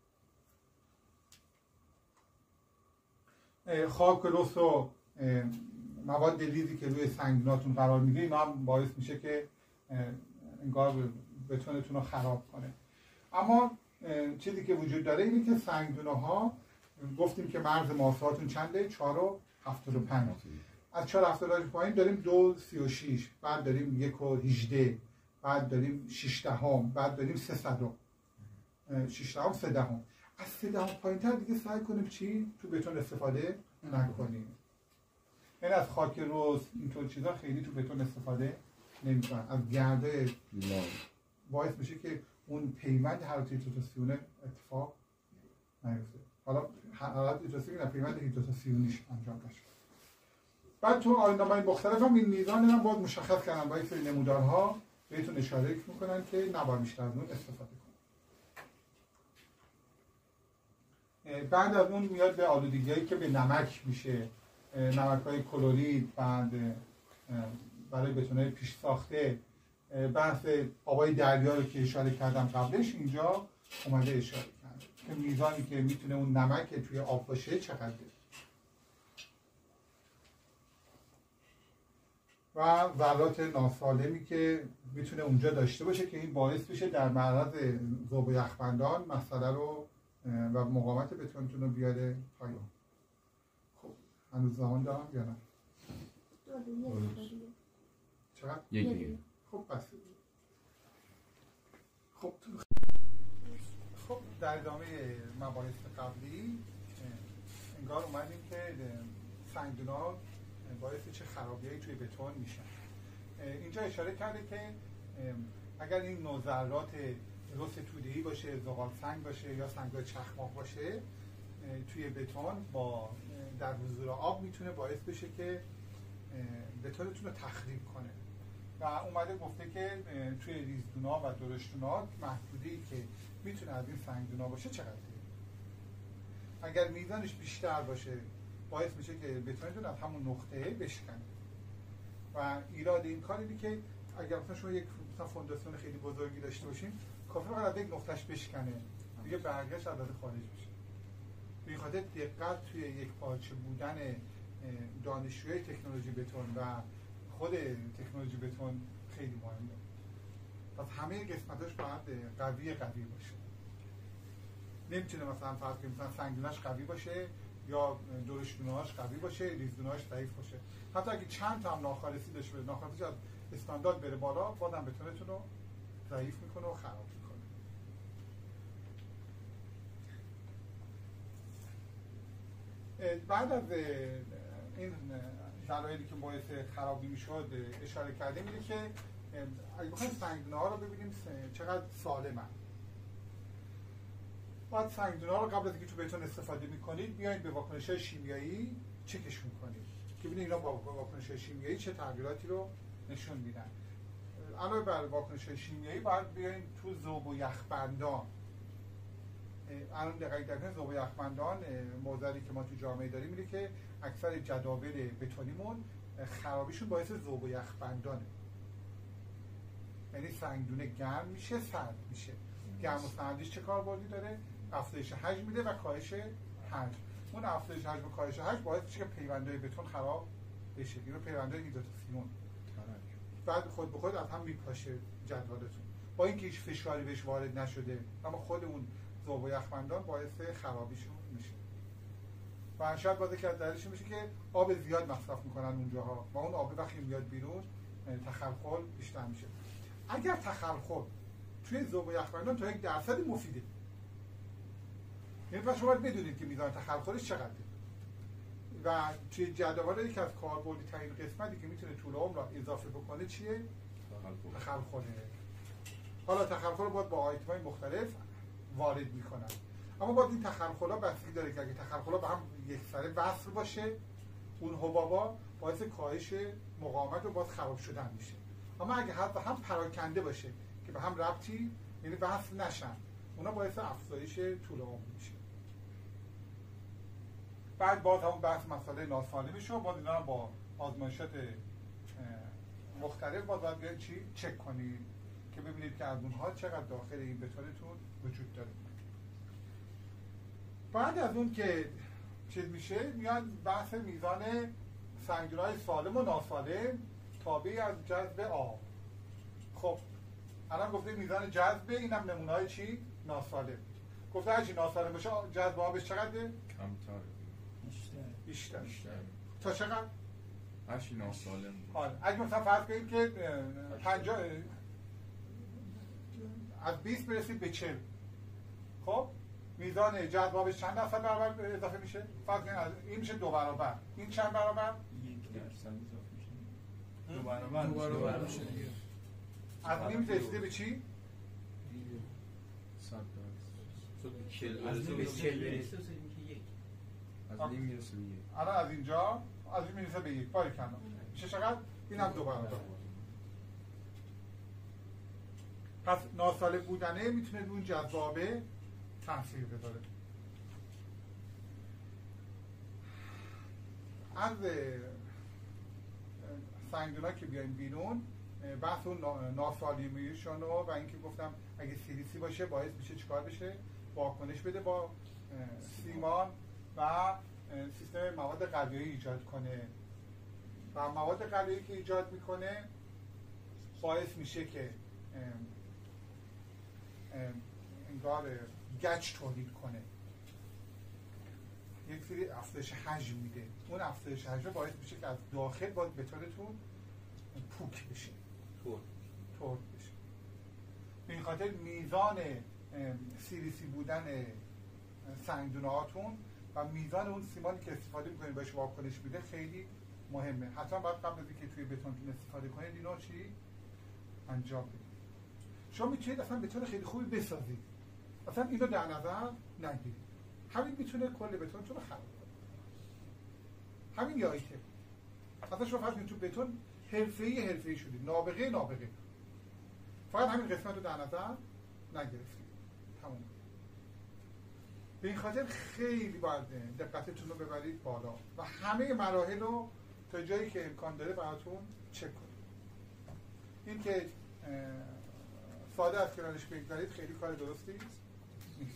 خاک رس و مواد لیزی که روی سنگدوناتون قرار میگیره اینا هم باعث میشه که انگار بتونتون رو خراب کنه. اما چیزی که وجود داره اینه که سنگدونه‌ها گفتیم که مرز ماسه‌هاتون چنده؟ 4.75. از 4.75 پایین داریم 2.36، بعد داریم 1.18، بعد داریم 6 بعد داریم 6 از 3 پایین‌تر دیگه سعی کنیم چی؟ تو بتون استفاده نکنیم. یعنی از خاک رس اینطور چیزا خیلی تو بتون استفاده نمی‌کنن. از گرده باعث میشه که اون پیوند حالت هیدروتاسیون اتفاق نیفته. حالا حالت هیدروتاسیون نه، پیوند هیدروتاسیونیش انجام بشه. بعد تو آیین‌نامه‌های مختلف هم این میزان هم باید مشخص کردن با یک سری نمودارها بهتون اشاره میکنن که نباید بیشتر از اون استفاده کنید. بعد از اون میاد به آلودگی‌هایی که به نمک میشه، نمک‌های کلورید، بعد برای بتون‌های پیش ساخته، بحث آبای دریا رو که اشاره کردم قبلش اینجا اومده اشاره کرده که میزانی که میتونه اون نمک توی آب باشه چقدره. و ذرات ناسالمی که میتونه اونجا داشته باشه که این باعث بشه در معرض ذوب یخبندان مسئله رو و مقاومت بتونتون رو بیاره پایین. خب هنوز زمان دارم یا نه؟ چقدر؟ یکی. خب بس. خب در ادامه مباحث قبلی انگار اومدیم که سنگدون‌ها باعث چه خرابی‌هایی توی بتون میشن. اینجا اشاره کرده که اگر این نوع ذرات رس توده‌ای باشه، زغال سنگ باشه یا سنگ‌های چخماق باشه توی بتون با در حضور آب میتونه باعث بشه که بتونتون رو تخریب کنه. و اومده گفته که توی ریزدونا و درشتونا محدوده‌ای که میتونه از این سنگدونا باشه چقدره. اگر میزانش بیشتر باشه باعث میشه که بتونتون از همون نقطه بشکنه. و ایراد این کار اینه که اگر مثلا شما یک فونداسیون خیلی بزرگی داشته باشین کافی فقط از یک نقطهش بشکنه دیگه برگشت از خارج میشه. به این خاطر دقت توی یک پارچه بودن دانشجوی تکنولوژی بتون و خود تکنولوژی بتون خیلی مهمه. پس همه قسمتاش باید قوی باشه. نمیتونه مثلا فرض کنیم مثلا سنگدونش قوی باشه یا درشتونه‌هاش قوی باشه، ریزدونه‌هاش ضعیف باشه. حتی اگه چند تا هم ناخالصی داشته باشه، ناخالصیش از استاندارد بره بالا، بازم بتونتون رو ضعیف میکنه و خراب میکنه. بعد از این دلایلی که باعث خرابی میشد اشاره کردیم اینه که اگه بخوایم سنگدونه‌ها رو ببینیم چقدر سالمن، باید سنگدونه‌ها رو قبل از اینکه تو بتون استفاده میکنید بیاین به واکنش‌های شیمیایی چکش میکنید که ببینید اینا با واکنش‌های شیمیایی چه تغییراتی رو نشون میدن. علاوه بر واکنش‌های شیمیایی باید بیاین تو ذوب و یخبندان. الان دقیقاً در ذوب و یخبندان موضوعی که ما تو جامعه داریم اینه که اکثر جداول بتونیمون خرابیشون باعث ذوب و یخبندانه. یعنی سنگدونه گرم میشه، سرد میشه. گرم و سردیش چه کاربردی داره؟ افزایش حجم میده و کاهش حجم. اون افزایش حجم و کاهش حجم باعث میشه که پیوندهای بتون خراب بشه. اینو پیوندهای هیدروتوفیون. بعد خود به خود از هم میپاشه جدولتون. با اینکه هیچ فشاری بهش وارد نشده، اما خود اون ذوب و یخبندان باعث خرابیشون میشه. و شاید باز که از دلیلش میشه که آب زیاد مصرف میکنن اونجاها و اون آب وقتی میاد بیرون تخلخل بیشتر میشه. اگر تخلخل توی ذوب و یخبندان تا 1% مفیده. یعنی شما باید بدونید که میزان تخلخلش چقدره. و توی جدول یکی از کاربردی ترین قسمتی که میتونه طول عمر را اضافه بکنه چیه؟ تخلخله. حالا تخلخل رو باید با آیتم‌های مختلف وارد میکنن. اما باید این تخلخل‌ها بستگی داره که اگه تخلخل‌ها به هم یکسره وصل باشه، اون حبابا باعث کاهش مقاومت و باز خراب شدن میشه. اما اگه حتی هم پراکنده باشه که به هم ربطی، یعنی وصل نشن، اونا باعث افزایش طول عمر میشه. بعد باز همون بحث مسئله ناسالمیش رو باز اینا رو با آزمایشات مختلف باید بیاید چک کنید که ببینید که از اونها چقدر داخل این بتونتون وجود داره. بعد از اون که چیز میشه میاد بحث میزان سنگدون‌های سالم و ناسالم تابع از جذب آب. خب الان گفته میزان جذب، اینم نمونه‌های چی؟ ناسالم. گفته هرچی ناسالم باشه جذب آبش چقدره؟ کمتر. بیشتر. تا چقدر؟ هرچی ناسالم. حالا اگه مثلا فرض کنید که 50 از 20 برسید به 40. خب میزان جذب آبش چند درصد برابر اضافه میشه؟ فرض کنید این میشه 2 برابر. این چند برابر؟ 1% اضافه میشه. 2 برابر میشه دیگه. از نیم رسیده به چی؟ 100%. از نیم به 40 برسه از نیم میرسه به 1. الان از اینجا از این میرسه به 1 باریکلا. میشه چقدر؟ اینم 2 برابر. پس ناسالم بودنه میتونه اون جذابه تاثیر بذاره. از سنگدونا که بیایم بیرون بحث اون ناسالمیشون و اینکه گفتم اگه سیلیسی باشه باعث میشه چیکار بشه؟ واکنش بده با سیمان و سیستم مواد غذایی ایجاد کنه و مواد غذایی که ایجاد میکنه باعث میشه که انگار گچ تولید کنه، یک سری افزایش حجم میده. اون افزایش حجم باعث میشه که از داخل باید بتونتون پوک بشه، تورد بشه. به این خاطر میزان سیلیسی بودن سنگدونه هاتون و میزان اون سیمانی که استفاده میکنید باش واکنش میده خیلی مهمه. حتما باید قبل از اینکه توی بتونتون استفاده کنید اینو چی انجام بدید. شما میتونید اصلا بتون خیلی خوبی بسازید، اصلا اینو در نظر نگیرید. همین میتونه کل بتونتون رو خراب کنه. همین یه آیتم. اصلا شما فرض کنید تو بتون حرفه‌ای شدید، نابغه. فقط همین قسمت رو در نظر نگرفتید. تمام. به این خاطر خیلی باید دقتتون رو ببرید بالا و همه مراحل رو تا جایی که امکان داره براتون چک کنید. این که ساده از کنارش بگذارید خیلی کار درستی نیست.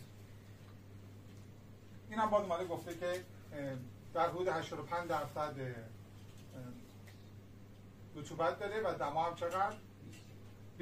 این هم باز اومده گفته که در حدود 85% رطوبت داره و دما هم چقدر؟ 20%.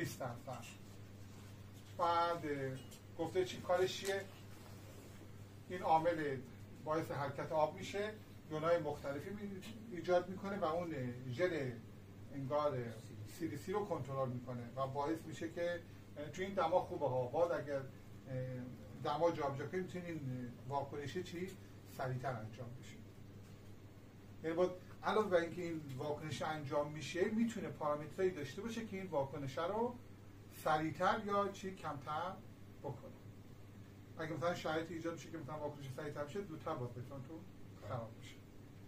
بعد گفته چی کارش چیه؟ این عامل باعث حرکت آب میشه، یونای مختلفی ایجاد میکنه و اون ژل انگار CDC رو کنترل میکنه و باعث میشه که توی این دما خوبه ها. باز اگر دما جابجا کنیم میتونین این واکنش چی سریعتر انجام بشه. یعنی باید علاوه بر اینکه این واکنش انجام میشه میتونه پارامترهایی داشته باشه که این واکنش رو سریعتر یا چی کمتر بکنه. اگه مثلا شرایطی ایجاد میشه که مثلا واکنش سریعتر بشه، زودتر باید بتون تو خراب میشه.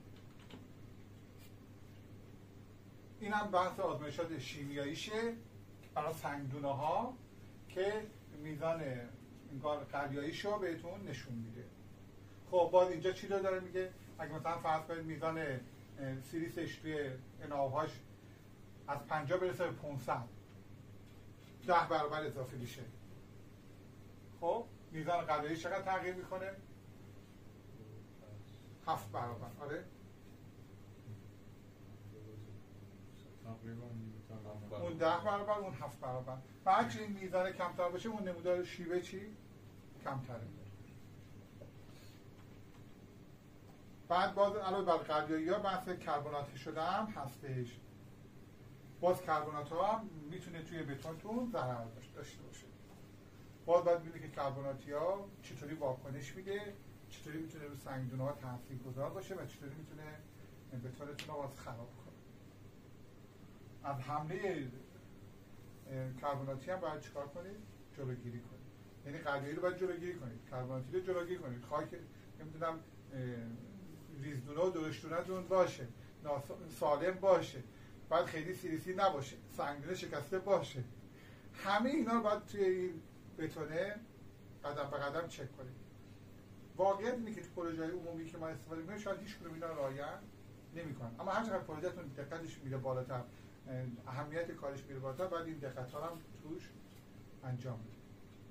این هم بحث آزمایشات شیمیاییشه برای سنگدونه ها که میزان انگار قلیاییشو بهتون نشون میده. خب باز اینجا چی رو داره میگه؟ اگه مثلا فرض کنید میزان سیریسش توی انابهاش از 50 برسه به 500 10 برابر اضافه میشه. خب میزان قلیایی چقدر تغییر میکنه؟ 7 برابر. آره اون 10 برابر اون 7 برابر. و هرچی این میزان کمتر باشه اون نمودار شیوه چی؟ کمتره. بعد باز علاوه بر قلیایی ها بحث کربناتی شده هم هستش. باز کربنات ها هم میتونه توی بتونتون ضرر داشته باشه. باز باید ببینید که کربناتی ها چطوری واکنش میده، چطوری میتونه رو سنگدونه ها تاثیرگذار باشه و چطوری میتونه بتونتون رو باز خراب کنه. از حمله کربناتی هم باید چیکار کنید؟ جلوگیری کنید. یعنی قلیایی رو باید جلوگیری کنید، کربناتی رو جلوگیری کنید. خاک نمیدونم ریزدونه و درشتونه‌تون باشه، سالم باشه، باید خیلی سیریسی نباشه، سنگدونه شکسته باشه. همه اینا رو باید توی این بتونه قدم به قدم چک کنید. واقعیت اینه که تو پروژه‌های عمومی که ما استفاده می‌کنیم شاید هیچ کدوم اینا رو رعایت نمی‌کنن، اما هر چقدر پروژه‌تون دقتش میره بالاتر، اهمیت کارش میره بالاتر، باید این دقت‌ها هم توش انجام بدید.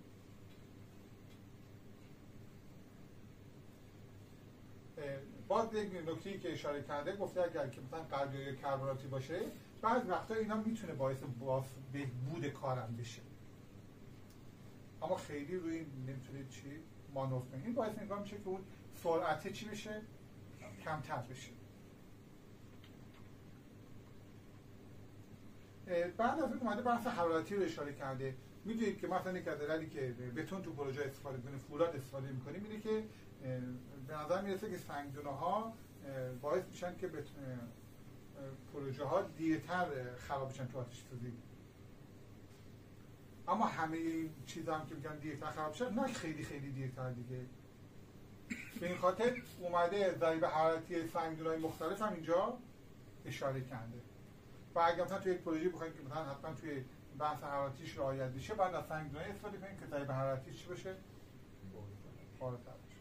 باز یک نکته‌ای که اشاره کرده گفته اگر که مثلا قلیایی کربناتی باشه بعض وقتا اینا میتونه باعث بهبود کارم بشه، اما خیلی روی این نمیتونه چی مانور کنه. این باعث نگاه میشه که اون سرعت چی بشه؟ کمتر بشه. بعد از این اومده بحث حرارتی رو اشاره کرده. میدونید که مثلا یک از دلایلی که بتون تو پروژه استفاده کنیم، فولاد استفاده می‌کنیم اینه که به نظر میرسه که سنگدونه ها باعث میشن که پروژه ها دیرتر خراب بشن تو آتش سوزی. اما همه این چیزا هم که میگن دیرتر خراب بشن، نه خیلی خیلی دیرتر دیگه. به این خاطر اومده ضریب حرارتی سنگدونه‌های مختلف هم اینجا اشاره کرده. و اگه مثلا توی یک پروژه بخواید که مثلا حتما توی بحث حرارتیش رعایت بشه، بعد از سنگدونه استفاده کنید که ضریب حرارتیش چی بشه؟ بالاتر بشه.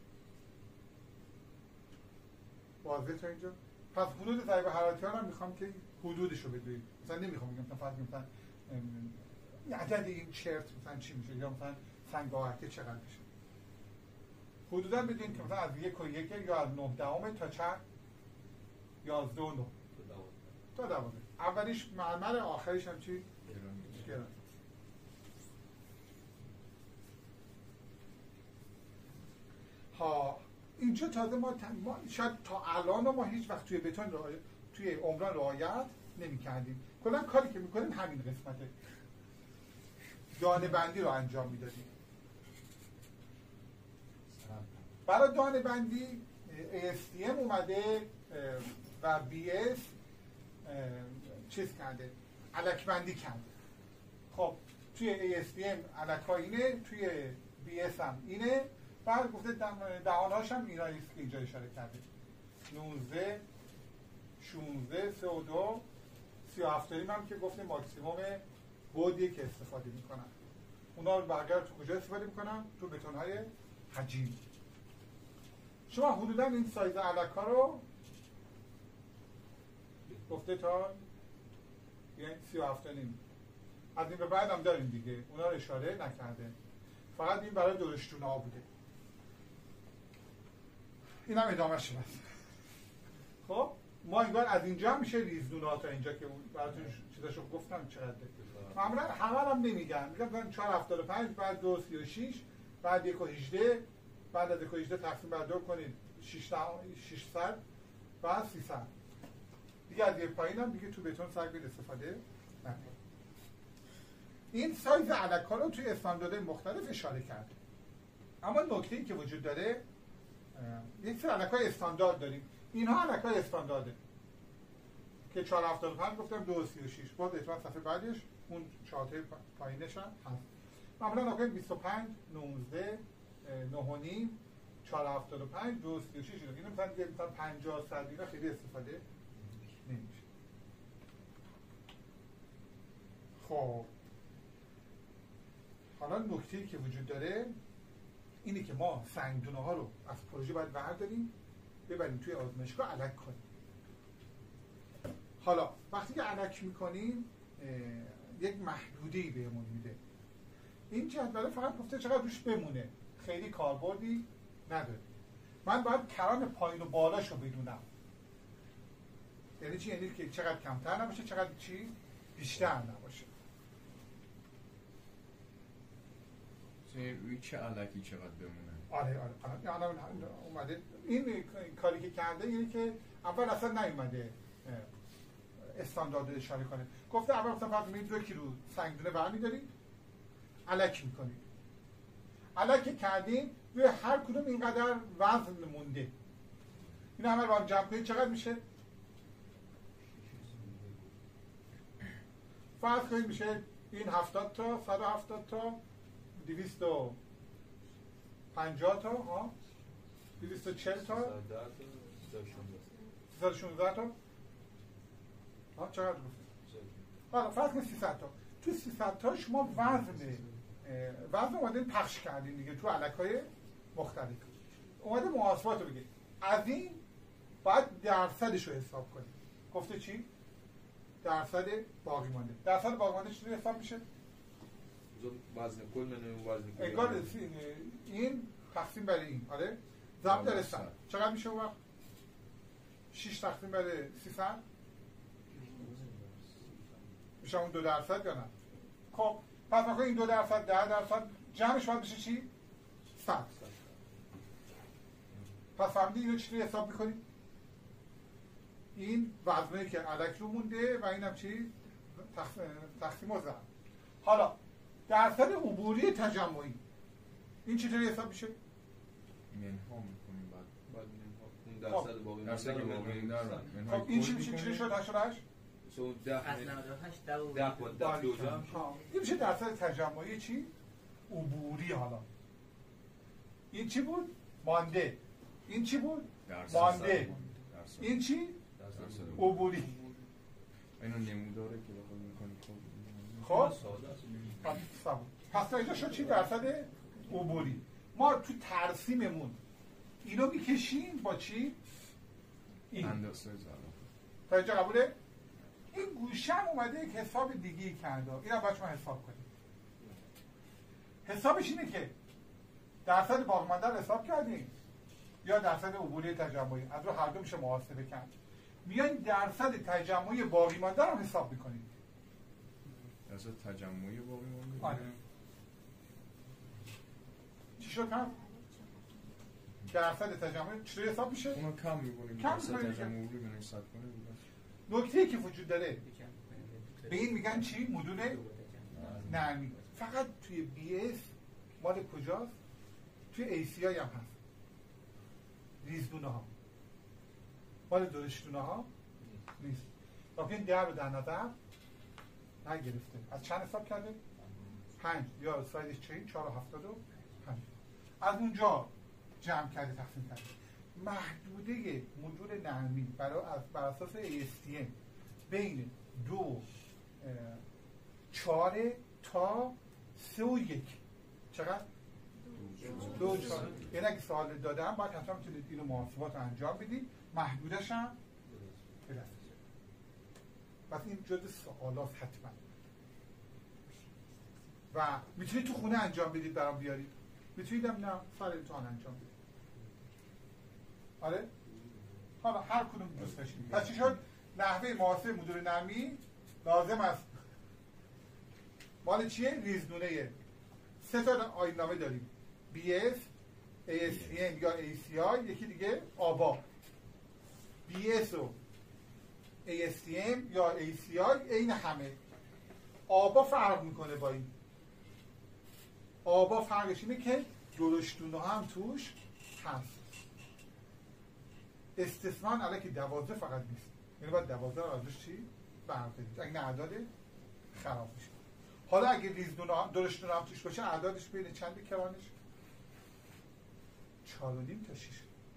واضحه تا اینجا؟ پس حدود ضریب حرارتی ها رو میخوام که حدودش رو بدونید. مثلا نمیخوام بگم مثلا فرض مثلا عدد این چرت مثلا چی میشه یا مثلا سنگ آهسته چقدر میشه. حدودا بدونید که مثلا از 1.1 یا از 9 تا چند 11 و 9 تا 12. اولیش مرمر، آخریش هم چی؟ گرانیت. ها اینجا تازه ما شاید تا الان ما هیچ وقت توی بتون توی عمران رعایت نمی‌کردیم. کلا کاری که می‌کنیم همین قسمته. دانه بندی رو انجام میدادیم. برای دانه بندی ASTM اومده و BS چیز کرده، علک بندی کرده. خب توی ASTM علک‌ها اینه، توی BS هم اینه. بعد گفته دهانهاش هم اینا که اینجا اشاره کرده 19 16 32 37 هم که گفته ماکسیموم بودی که استفاده میکنن. اونا رو بقیه تو کجا استفاده میکنن؟ تو بتون‌های حجیم. شما حدودا این سایز علک‌ها رو گفته تا یعنی 37 از این به بعد هم داریم دیگه، اونا رو اشاره نکرده، فقط این برای درشتونه‌ها بوده. این هم ادامه شد. خب ما انگار از اینجا هم میشه ریزدونه ها تا اینجا که براتون چیزاشو گفتم چقدر معمولا همه هم نمیگن، میگن 4.75 بعد 2.36 بعد 1.18 بعد از 1.18 تقسیم بر 2 کنید 600 و 300 دیگه. از یه پایین هم دیگه تو بتون سعی کنید استفاده نکنید. این سایز علک‌ها رو توی استانداردهای مختلف اشاره کرده. اما نکته‌ای که وجود داره، یک سری علک‌های استاندارد داریم. اینها علک‌های استاندارده که 475 گفتم 236 باز احتمال صفحه بعدش اون چارت پایینش هم هست. معمولا آقای 25 19 9.5 475 236 اینو مثلا 50 100 اینا خیلی استفاده نمیشه. خب حالا نکته‌ای که وجود داره اینه که ما سنگدونه ها رو از پروژه باید برداریم ببریم توی آزمایشگاه علک کنیم. حالا وقتی که علک میکنیم یک محدوده‌ای بهمون میده. این جدول فقط گفته چقدر روش بمونه، خیلی کاربردی نداره. من باید کران پایین و بالاش رو بدونم. یعنی چی؟ یعنی که چقدر کمتر نباشه، چقدر چی بیشتر نباشه. روی چه علکی چقدر بمونه؟ آره اومده این کاری که کرده اینه که اول اصلا نیومده استاندارد اشاره کنه. گفته اول مثلا فرض کنید 2 کیلو سنگدونه برمی‌دارید علک می‌کنید. علک کردیم روی هر کدوم اینقدر وزن مونده. این همه رو با هم جمع کنید چقدر میشه؟ فرض کنید میشه این 70 تا 170 تا 250 تا 240 تا 316 تا چقدر گفتیم؟ حالا فرض کنید 300 تا. تو 300 تاش ما وزن اومدیم پخش کردیم دیگه تو علک‌های مختلف. اومده محاسبات رو بگه. از این باید درصدش رو حساب کنیم. گفته چی؟ درصد باقی مانده. درصد باقی مانده چطوری حساب میشه؟ وزن کل منو وزن کل. انگار این تقسیم بر این. آره؟ ضرب در 100. چقدر میشه اون وقت؟ 6 تقسیم بر 300 میشه اون 2% یا نه؟ خب پس ما این 2% 10% جمعش باید بشه چی؟ 100. پس فهمیدی اینو چطوری حساب میکنیم؟ این وزنی که علک رو مونده و اینم چی؟ تقسیم و ضرب. حالا درصد عبوری تجمعی این چطوری حساب میشه؟ منها میکنیم بعد اون درصد باقی مونده. خب این چی میشه؟ چی شد 88؟ سو 10 از 98 این میشه درصد تجمعی چی؟ عبوری. حالا این چی بود؟ مانده. این چی بود؟ مانده. این چی؟ عبوری. اینو نموداره که بخواد میکنی. خب پس تا اینجا شد چی؟ درصد عبوری. ما تو ترسیممون اینو میکشیم با چی؟ این اندازه زدن. تا اینجا قبوله؟ این گوشه هم اومده یک حساب دیگه کرده. این هم باید شما حساب کنید. حسابش اینه که درصد باقی مانده رو حساب کردیم یا درصد عبوری تجمعی. از رو هر دو میشه محاسبه کرد. میایم درصد تجمعی باقی مانده رو حساب میکنیم. درصد تجمعی باقی مانده؟ آره. چی شد کم؟ درصد تجمعی چطوری حساب میشه؟ اونو کم میکنیم. کم درصد می‌کنیم. تجمعی رو بنویس 100 کنیم. نکته‌ای که وجود داره به این میگن چی؟ مدول نرمی. فقط توی بی اس مال کجاست؟ توی ایسی هم هست. ریزدونه ها مال درشتونه ها نیست. لیکن در رو در نظر نگرفته. از چند حساب کرده؟ 5 یا سایدش چه؟ 4.75. از اونجا جمع کرده تقسیم کرده. محدوده مدول نرمی بر اساس ASTM بین 4 تا 3 و 1 چقدر؟ 2 4. یعنی اگه سوال دادم باید حتما میتونید اینو محاسبات رو انجام بدید. محدودش هم بدست. پس این جزء سوالات حتما و میتونید تو خونه انجام بدید برام بیارید. میتونید هم نه سال امتحان انجام بدید. آره؟ حالا هر کدوم دوست داشتید. پس چی شد؟ نحوه محاسبه مدول نرمی لازم است. مال چیه؟ ریزدونه. 3 تا آیین نامه داریم. BS، ASTM یا ACI، یکی دیگه آبا. BS و ASTM یا ACI عین همه. آبا فرق میکنه با این. آبا فرقش اینه که درشتونه هم توش هست. استثنان علیه 12 فقط نیست. یعنی باید 12 رو ازش چی؟ بردارید. اگه نه اعداد خراب میشه. حالا اگه درشتونه هم توش باشه اعدادش بین چند کرانش؟ 4.5 تا 6.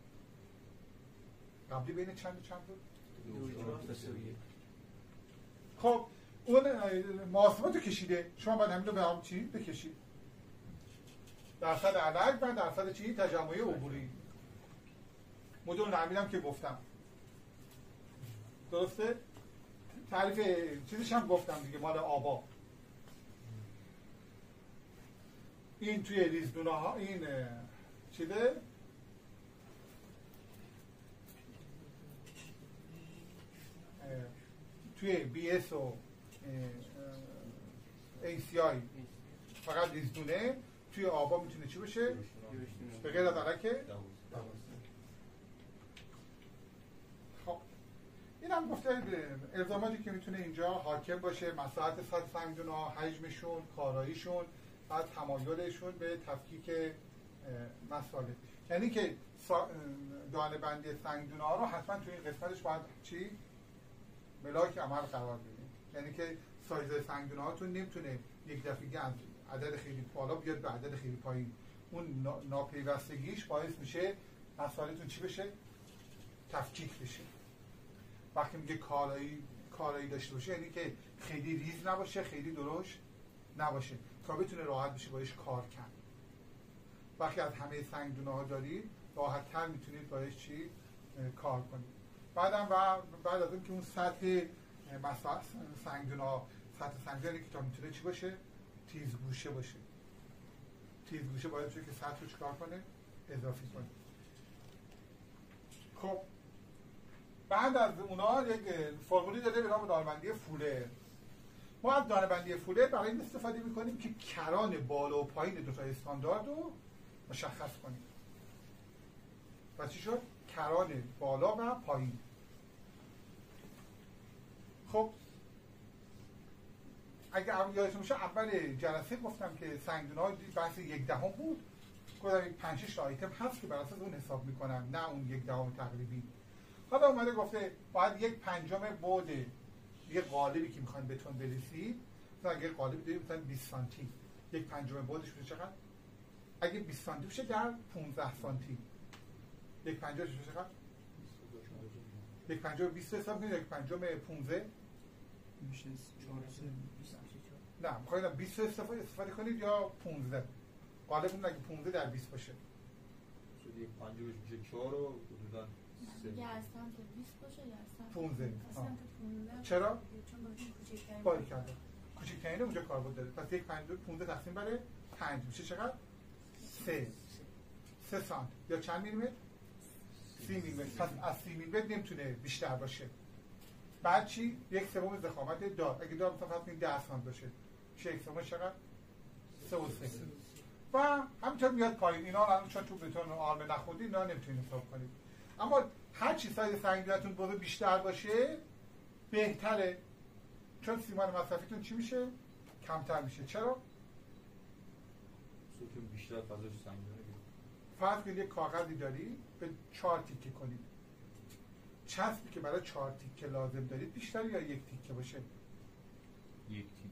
قبلی بین چند بود؟ 2 تا 3. خب اون محاسبات رو کشیده، شما باید همین رو به هم چی؟ بکشید. درصد عدد و درصد چی؟ تجمعی عبوری. مدل نرمینم که گفتم. درسته؟ تعریف چیزش هم گفتم دیگه، مال آبا. این توی ریزدونه ها این چیده؟ توی BS و ACI فقط ریزدونه، توی آبا میتونه چی باشه؟ به غیر از علکه؟ خب این هم گفته الزاماتی که میتونه اینجا حاکم باشه: مساحت سطح سنگدونه ها، حجمشون، کاراییشون و تمایلشون به تفکیک مسائل. یعنی که دانه بندی سنگدونه ها رو حتما توی این قسمتش باید چی؟ ملاک عمل قرار بدیم. یعنی که سایز سنگدونه هاتون نمیتونه یک دفعه از عدد خیلی بالا بیاد به عدد خیلی پایین. اون ناپیوستگیش باعث میشه مسائلتون چی بشه؟ تفکیک بشه. وقتی میگه کارایی داشته باشه یعنی که خیلی ریز نباشه، خیلی درشت نباشه تا بتونه راحت بشه باش کار کرد. وقتی از همه سنگدونه ها دارید راحت تر میتونید باش چی؟ کار کنید. بعد از اون که اون سطح سنگدونه ها، سطح سنگدونه که تا میتونه چی باشه؟ تیزگوشه باشه. تیزگوشه باید بشه که سطح رو چیکار کنه؟ اضافی کنه. خب بعد از اونا یک فرمولی داده به نام دانه‌بندی فولر. ما از دانه‌بندی فولر برای این استفاده میکنیم که کران بالا و پایین دو تا استاندارد رو مشخص کنیم. پس چی شد؟ کران بالا و پایین. خب اگه یادتون باشه اول جلسه گفتم که سنگدونه‌ها بحث 1/10 بود. گفتم 5-6 تا آیتم هست که بر اساس اون حساب میکنن، نه اون 1/10 تقریبی. حالا اومده گفته باید 1/5 بعد یه قالبی که میخواین بهتون برسید، مثلا اگه قالبی دارید مثلا 20 سانتی، 1/5 بعدش میشه چقدر؟ اگه 20 سانتی بشه در 15 سانتی. 1/5 میشه چقدر؟ 1/5 20 حساب کنید، 1/5 15 میشه 4 نه میخواید 20 استفاده کنید یا 15. قالبتون اگه 15 در 20 باشه شد 1/5 میشه 4 و حدودا 3. یا اصلا که 20 باشه یا اصلا 15. اصلا که 15 چرا؟ چون باید کوچکترین باری کرده کوچکترین اونجا کاربرد داره. پس 1/15 تقسیم بر 5 میشه چقدر؟ 3 سانت یا چند میلیمتر؟ 30 میلیمتر. پس از 30 میلیمتر نمیتونه بیشتر باشه. بعد چی؟ 1/3 ضخامت دار. اگه دار مثلا فرض 10 سانت باشه میشه 1/3 چقدر؟ 3 و همینطور میاد پایین. اینا الان چون تو بتون آرم نخوندید اینا نمیتونید حساب کنید. اما هر چی سایز سنگدونتون بزرگ بیشتر باشه بهتره، چون سیمان مصرفیتون چی میشه؟ کمتر میشه. چرا؟ چون بیشتر فضاش سنگدونه. فرض کنید یک کاغذی داری به 4 تیکه کنید. چسبی که برای 4 تیکه لازم دارید بیشتر یا 1 تیکه باشه؟ 1 تیکه.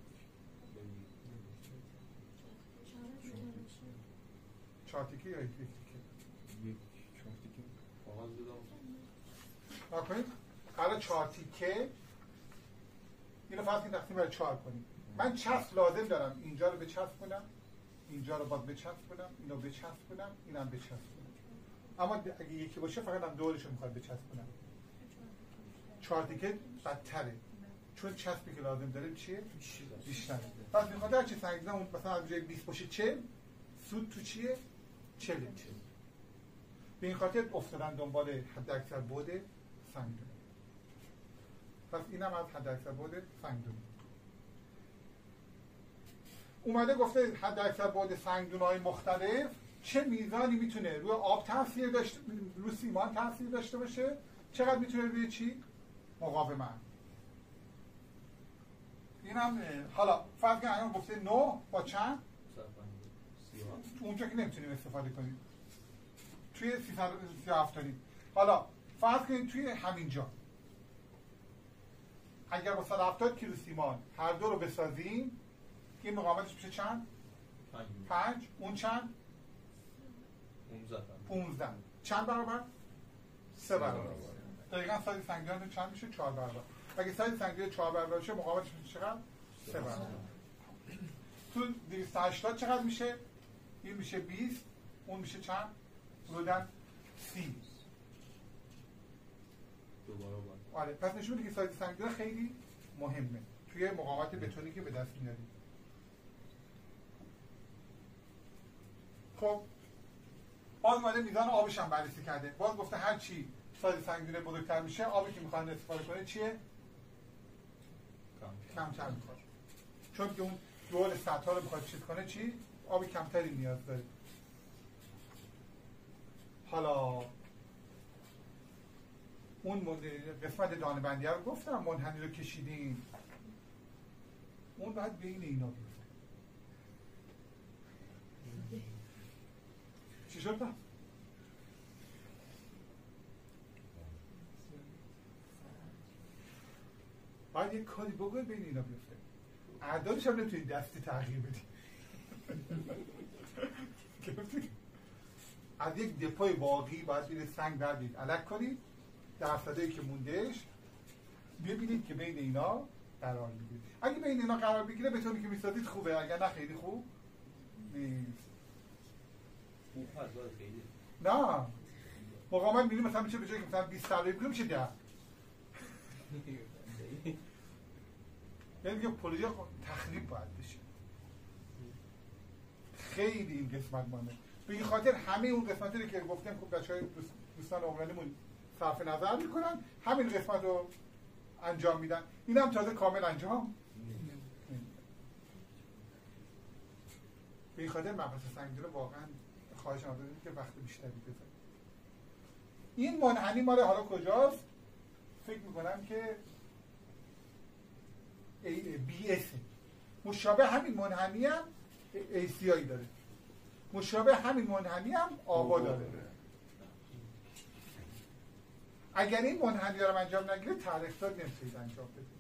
4 تیکه یا 1 تیکه؟ 4 تیکه کاغذ بدم. واکنید برای 4 تیکه اینو فرض کنید تقسیم بر 4 کنید. من چسب لازم دارم اینجا رو بچسبونم، اینجا رو باید بچسبونم، اینو بچسبونم، اینم بچسبونم. اما اگه یکی باشه فقط هم دورش رو میخواد بچسبونم. 4 تیکه بدتره چون چسبی که لازم داره چیه؟ بیشتره. پس میخواد هر چی سنگینه اون مثلا از جای 20 باشه 40 سود تو چیه؟ 40. به این خاطر افتادن دنبال حد اکثر بعد سنگدونه. پس اینم از حد اکثر بعد سنگدونه. اومده گفته حد اکثر بعد سنگدونه‌های مختلف چه میزانی میتونه روی آب تاثیر داشته، روی سیمان تاثیر داشته باشه، چقدر میتونه روی چی؟ مقاومت. این هم حالا فرض کنید الان گفته 9 با چند؟ اونجا که نمیتونیم استفاده کنیم. توی 337 داریم. حالا فرض کنید توی همینجا اگر با 170 کیلو سیمان هر دو رو بسازیم، این مقاومتش میشه چند؟ 5. اون چند؟ 15. چند برابر؟ 3 برابر. دقیقاً سایز سنگیان چند میشه؟ 4 برابر. اگه سایز سنگیان 4 برابر بشه مقاومتش میشه چقدر؟ 3 برابر. تو 280 چقدر میشه؟ این میشه 20. اون میشه چند؟ حدوداً 30. آره، پس نشون میده که سایز سنگیان خیلی مهمه توی مقاومت بتونی که به دست میاریم. خب باز اومده میزان آبش هم بررسی کرده. باز گفته هر چی سایز سنگینه بزرگتر میشه، آبی که میخواد استفاده کنه چیه؟ کمتر میخواد. چون که اون دور سطح رو میخواد چیز کنه چی؟ آب کمتری نیاز داره. حالا اون قسمت دانه بندی رو گفتم، منحنی رو کشیدیم، اون باید بین اینا بیفته. چی شد با؟ باید یک کاری بگوی بین اینا بیفته. اعدادش هم نمیتونید دستی تغییر بدید. از یک دپای واقعی باید این سنگ بردید علک کنید، درصدایی که موندهش ببینید که بین اینا قرار میگیره. اگه بین اینا قرار بگیره بتونید که میسازید خوبه، اگر نه خیلی خوب نیست. نه مقاومت می‌بینیم مثلا میشه به جایی که مثلا 20 درصد بگیره میشه 10. یعنی که پروژه تخریب باید بشه. خیلی این قسمت مانه. به این خاطر همه اون قسمتی که گفتم خب بچه‌های دوستان عمرانیمون صرف نظر میکنن، همین قسمت رو انجام میدن. این هم تازه کامل انجام به این خاطر مبحث سنگین رو واقعا خواهشم ازتون که وقت بیشتری بذارید. این منحنی مال حالا کجاست؟ فکر میکنم که BS مشابه همین منحنی هم ACI داره، مشابه همین منحنی هم آوا داره. اگر این منحنی رو انجام نگیره تاریخ‌دار نمیتونید انجام بدید.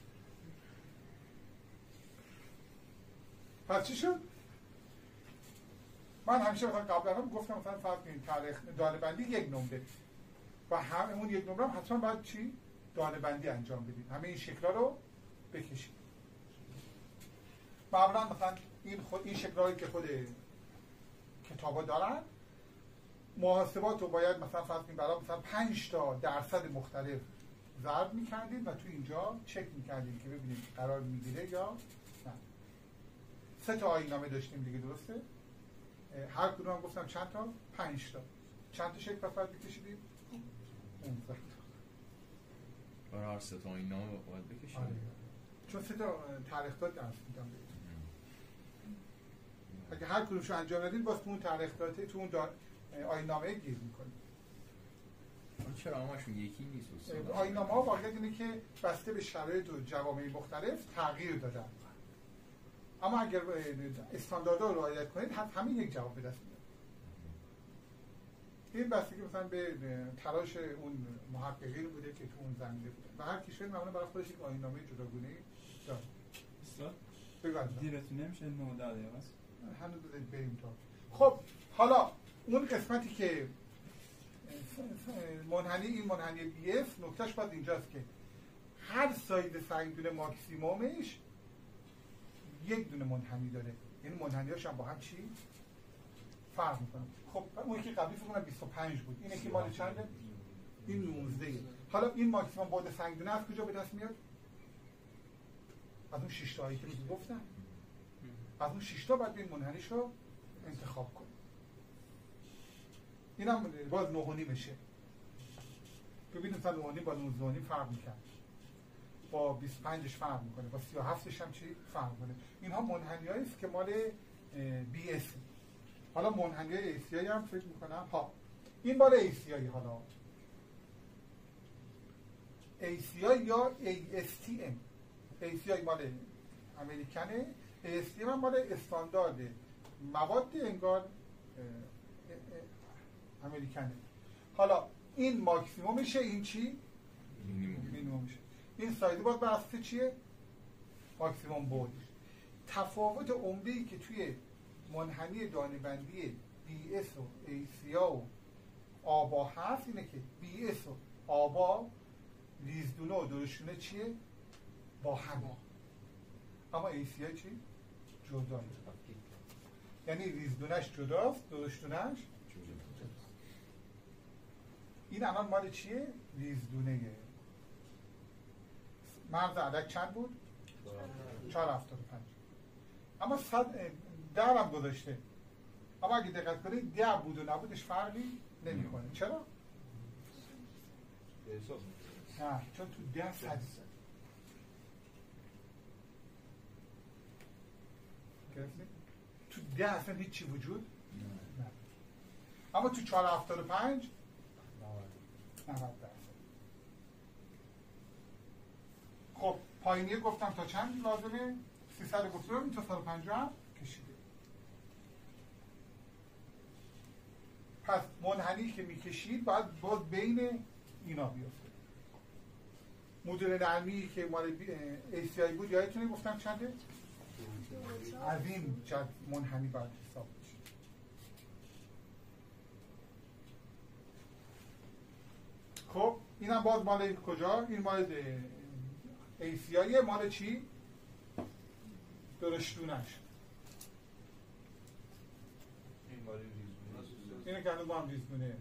پس چی شد؟ من همیشه مثلا قبلا هم گفتم مثلا فرض کنید تاریخ دانه بندی یک نمره و همون یک نمره هم حتما باید چی؟ دانه بندی انجام بدید. همه این شکل‌ها رو بکشید. معمولا مثلا این شکل‌هایی که خود کتابا دارن، محاسبات رو باید مثلا فرض کنید برای مثلا 5 تا درصد مختلف ضرب می‌کردید و تو اینجا چک می‌کردید که ببینید قرار می‌گیره یا نه. 3 تا آیین‌نامه داشتیم دیگه، درسته؟ هر کدوم هم گفتم چند تا؟ 5 تا. چند تا شکل باید بکشیدید؟ 15 تا. برای هر 3 تا آیین‌نامه باید بکشید. آره. چون 3 تا تاریخ‌داد درس میدم بهتون. اگه هر کدومش رو انجام ندید باز تو اون تاریخ‌داد تو اون آیین‌نامه گیر می‌کنید. چرا همشون یکی نیست؟ آیین‌نامه‌ها واقعیت اینه که بسته به شرایط و جوامع مختلف تغییر دادن. اما اگر استانداردها رو رعایت کنید همین یک جواب به دست میاد. این بستگی مثلا به تلاش اون محققین بوده که تو اون زمینه بوده و هر کشوری معمولا برای خودش یک آیین‌نامه جداگانه داره. استاد بگذارید دیرتون نمیشه 9 دقیقه است. هنوز بریم تا. خب حالا اون قسمتی که منحنی، این منحنی BF نکتهش باید اینجاست که هر ساید سنگدون ماکسیمومش یک دونه منحنی داره، یعنی منحنی‌هاش هم با هم چی؟ فرق می‌کنه. خب اون که قبلی فکر کنم 25 بود، اینه که مال چنده؟ این 19. حالا این ماکسیمم بعد سنگدونه از کجا به دست میاد؟ از اون 6 تایی که گفتم. از اون 6 تا باید این منحنیش رو انتخاب کنیم. اینم باز 9.5 میشه. ببینید مثلا 9.5 با 19.5 فرق می‌کنه. با 25ش فرق میکنه، با 37ش هم چی فرق میکنه. اینها منحنی‌هایی است که مال BS. حالا منحنی ACI هم فکر میکنم این مال ACI. حالا ACI یا ASTM. ACI مال امریکنه، ASTM هم مال استاندارد مواد انگار امریکنه. حالا این ماکسیمومشه، این چی؟ مینیمومشه. این سایده باید بر اساس چیه؟ ماکسیموم بود. تفاوت عمده‌ای که توی منحنی دانه‌بندی BS و ACI و آبا هست اینه که BS و آبا ریزدونه و درشتونه چیه؟ با هم. اما ACI چی؟ جدا. یعنی ریزدونش جداست، درشتونش جداست. این الان مال چیه؟ ریزدونه. مرز عدد چند بود؟ 4.75. اما 10 هم گذاشته. اما اگه دقت کنید 10 بود و نبودش فرقی نمی‌کنه. چرا؟ نه، چون تو 10 صد تو 10 اصلا هیچی وجود نه. اما تو 4.75 90%. خب پایینیه گفتم تا چند لازمه؟ 300 گفتم، این تا 150 هم کشیده. پس منحنی که میکشید باید باز بین اینا بیفته. مدل نرمی که مال ACI بود یادتونه گفتم چنده؟ از این جد منحنی باید حساب بشه. خب اینم باز مال کجا؟ این مال ACI. مال چی؟ درشتونش. این مال ریزدونه. اینه که الان با هم ریزدونه.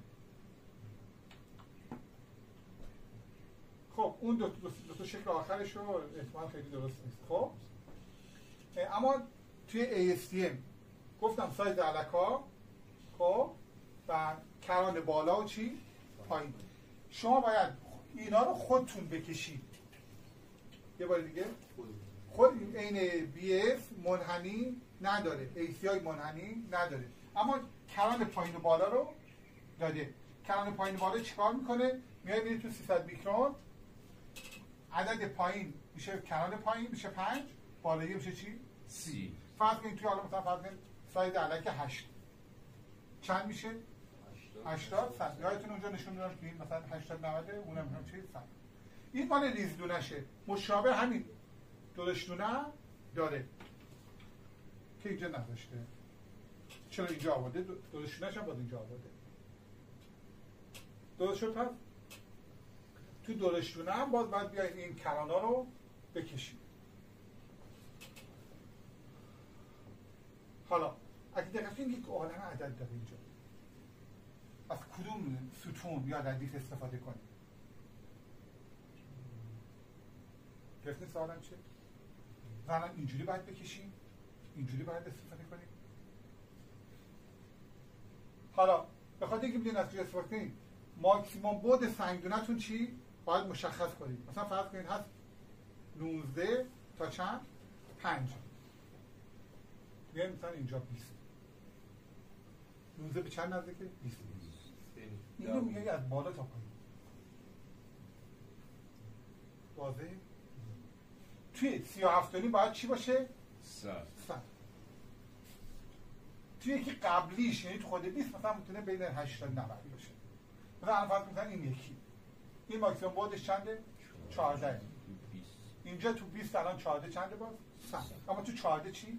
خب اون دو تا شکل آخرش رو احتمال خیلی درست نیست. خب اما توی ASTM گفتم سایز علکا، خب و کران بالا و چی؟ پایین. شما باید اینا رو خودتون بکشید. یه بار دیگه خود این BS منحنی نداره، ACI منحنی نداره، اما کران پایین و بالا رو داده. کران پایین و بالا چیکار میکنه؟ میاد میره تو 300 میکرون، عدد پایین میشه کران پایین میشه 5، بالایی میشه چی؟ 30. فرض کنید توی حالا مثلا فرض کنید ساید علک 8 چند میشه؟ 80 100. یادتون اونجا نشون دادم که این مثلا 80 90 اونم هم چه 100. این مال ریزدونشه، مشابه همین درشتونه داره که اینجا نداشته. چرا اینجا آورده؟ درشتونه‌ش هم باید اینجا آورده. درست شد؟ پس تو درشتونه هم باید بیاید این کرانا رو بکشید. حالا اگه دقیق کنید یک عالم عدد داره اینجا، از کدوم ستون یا ردیف استفاده کنید؟ گرفتین سوالم چیه؟ مثلا اینجوری باید بکشیم، اینجوری باید استفاده کنیم. حالا به خاطر اینکه میدونید از کجا استفاده کنید، ماکسیموم بعد سنگدونتون چی؟ باید مشخص کنید. مثلا فرض کنید هست 19 تا چند؟ 5. میگم مثلا اینجا 20. 19 به چند نزدیکه؟ 20. اینو میگه از بالا تا پایین. واضحه؟ توی 37 باید چی باشه؟ 100. توی یکی قبلیش یعنی تو خود 20 مثلا میتونه بین 80 تا 90 باشه. مثلا الان فرض کنید این یکی. این ماکسیمم بعدش چنده؟ 14. اینجا تو 20 الان 14 چنده باز؟ 100. اما تو 14 چی؟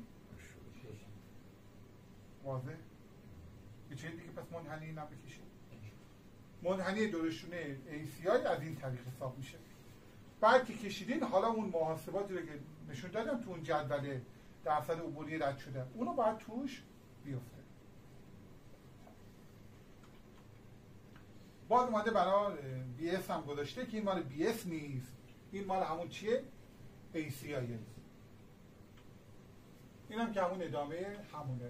واضح؟ یه چیزی دیگه پس منحنی اینا بکشید. منحنی درشتونه ACI از این طریق حساب میشه. بعد که کشیدین حالا اون محاسباتی رو که نشون دادم تو اون جدول درصد عبوری رد شده اونو باید توش بیفته. باز اومده برای BS هم گذاشته که این مال BS نیست، این مال همون چیه؟ ACI نیست. این هم که همون ادامه همونه.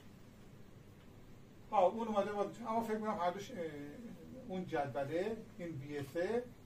اون اومده باز، اما فکر می‌کنم هر دوش اون جدوله این BS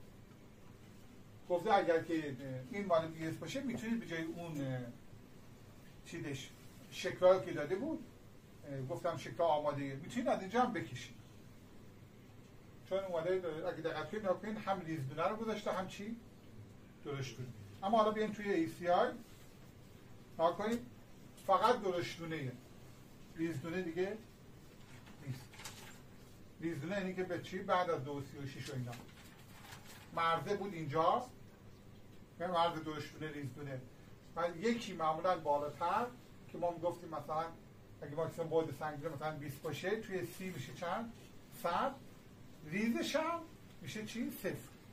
گفته اگر که این مال BS باشه میتونید به جای اون چیزش شکل‌هایی که داده بود گفتم شکل آماده میتونید از اینجا هم بکشید، چون اومده اگه دقت کنید نگاه کنید هم ریزدونه رو گذاشته هم چی؟ درشتونه. اما حالا بیاین توی ACI نگاه کنید فقط درشتونه، ریزدونه دیگه نیست. ریزدونه یعنی که به چی؟ بعد از 236 و اینا مرزه بود اینجا، مرز درشتونه ریزدونه و یکی معمولا بالاتر که ما میگفتیم مثلا اگه ماکسیمم بعد سنگدونه مثلا 20 باشه توی سی میشه چند؟ 100. ریزش هم میشه چی؟ 0.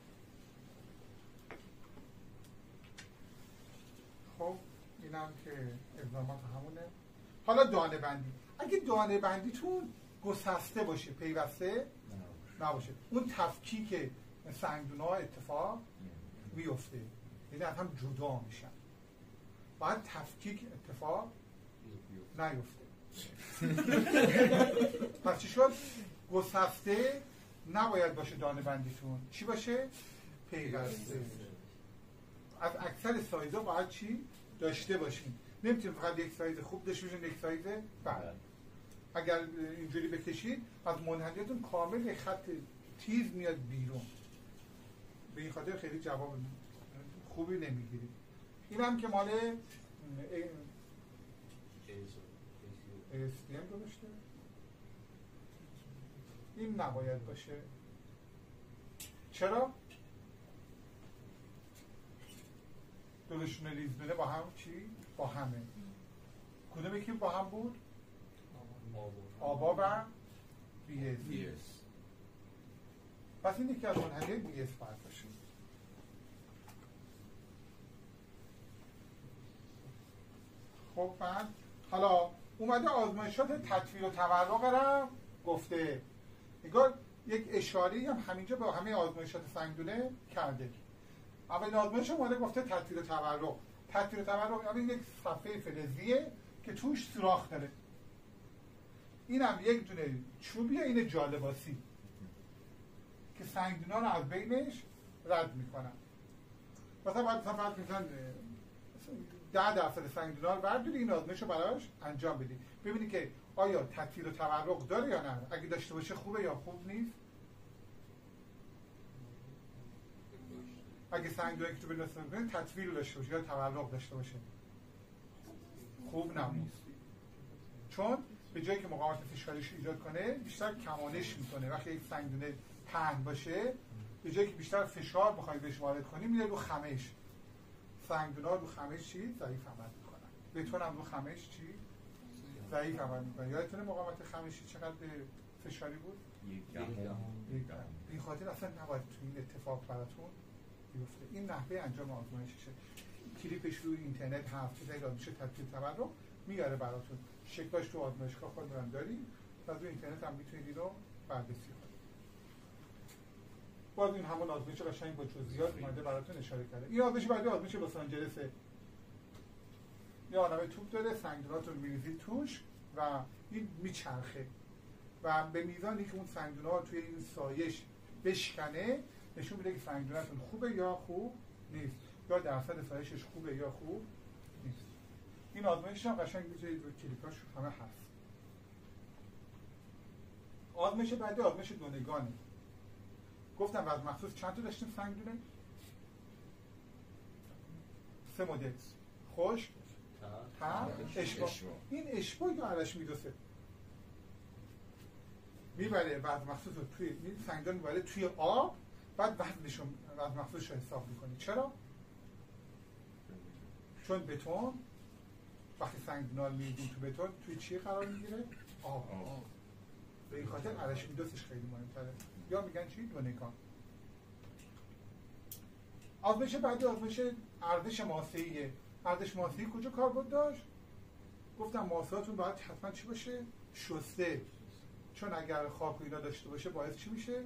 خب اینم که الزامات همونه. حالا دانه بندی، اگه دانه بندیتون گسسته باشه پیوسته نباشه اون تفکیک سنگدونه ها اتفاق میفته، یعنی از هم جدا میشن. باید تفکیک اتفاق نیفته. پس چی شد؟ گسسته نباید باشه دانه بندیتون، چی باشه؟ پیوسته. از اکثر سایزها باید چی؟ داشته باشیم. نمیتونیم فقط یک سایز خوب داشته باشیم یک سایز بد. اگر اینجوری بکشید از منحنیتون کامل یک خط تیز میاد بیرون، به این خاطر خیلی جواب خوبی نمیگیرید. این هم که مال ASTM درسته؟ این نباید باشه. چرا؟ درشتونه ریزدونه با هم چی؟ با همه. کدوم یکی با هم بود؟ آبا و BS. پس این یکی از منحنی BS باید باشه. خب بعد حالا اومده آزمایشات تطویل و تورق رو گفته. نگاه یک اشاره‌ای هم همینجا به همه آزمایشات سنگدونه کرده. اولین آزمایش اومده گفته تطویل و تورق. تطویل و تورق یعنی یک صفحه فلزیه که توش سوراخ داره. اینم یک دونه چوبیه، این جالباسی که سنگدونا رو از بینش رد میکنن. مثلا باید فقط میتونن 10% سنگدونا رو برداری این آزمایش رو براش انجام بدی، ببینی که آیا تطویل و تورق داره یا نه. اگه داشته باشه خوبه یا خوب نیست. اگه سنگدونایی که تو بنویسه میکنی تطویل داشته باشه یا تورق داشته باشه خوب نموست، چون به جایی که مقاومت فشاریش ایجاد کنه بیشتر کمانش میکنه. وقتی یک سنگدونه پهن باشه به جایی که بیشتر فشار بخوای بهش وارد کنی میره رو خمش. سنگدونا رو خمش چی؟ ضعیف عمل میکنن. بتون هم رو خمش چی؟ ضعیف عمل میکنن. یادتونه مقاومت خمشی چقدر فشاری بود؟ 1 این خاطر اصلا نباید تو این اتفاق براتون بیفته. این نحوه انجام آزمایششه. کلیپش روی اینترنت هست، چیزایی که میشه تطبیق تورق میاره براتون. شکلش تو آزمایشگاه خودمون داریم و روی اینترنت هم میتونید اینو بررسی کنید. باز این همون آزمایش قشنگ با جزئیات اومده براتون اشاره کرده. این آزمایش بعد آزمایش لس آنجلسه. یه عالمه توپ داره، سنگدونات رو می‌ریزید توش و این میچرخه و به میزانی که اون سنگدونا توی این سایش بشکنه نشون میده که سنگدونتون خوبه یا خوب نیست، یا درصد سایشش خوبه یا خوب نیست. این آزمایش هم قشنگ می‌ذارید رو کلیپاش همه هست. آزمایش بعدی آزمایش دونگانه. گفتم وزن مخصوص چند تا داشتیم سنگدونه؟ 3 مدل. خشک، تر، اشباع. این اشباع یا علش میدوسه میبره وزن مخصوص رو توی این سنگدان میبره توی آب، بعد وزن مخصوصش رو حساب میکنی. چرا؟ چون بتون وقتی سنگدونا رو میدیم تو بتون توی چی قرار میگیره؟ آب. به این خاطر علش میدوسش خیلی مهمتره. یا میگن چی؟ دونگان. آزمایش بعدی آزمایش ارزش ماسه‌ایه. ارزش ماسه‌ای کجا کاربرد داشت؟ گفتم ماسه‌هاتون باید حتما چی باشه؟ شسته. چون اگر خاک و اینا داشته باشه باعث چی میشه؟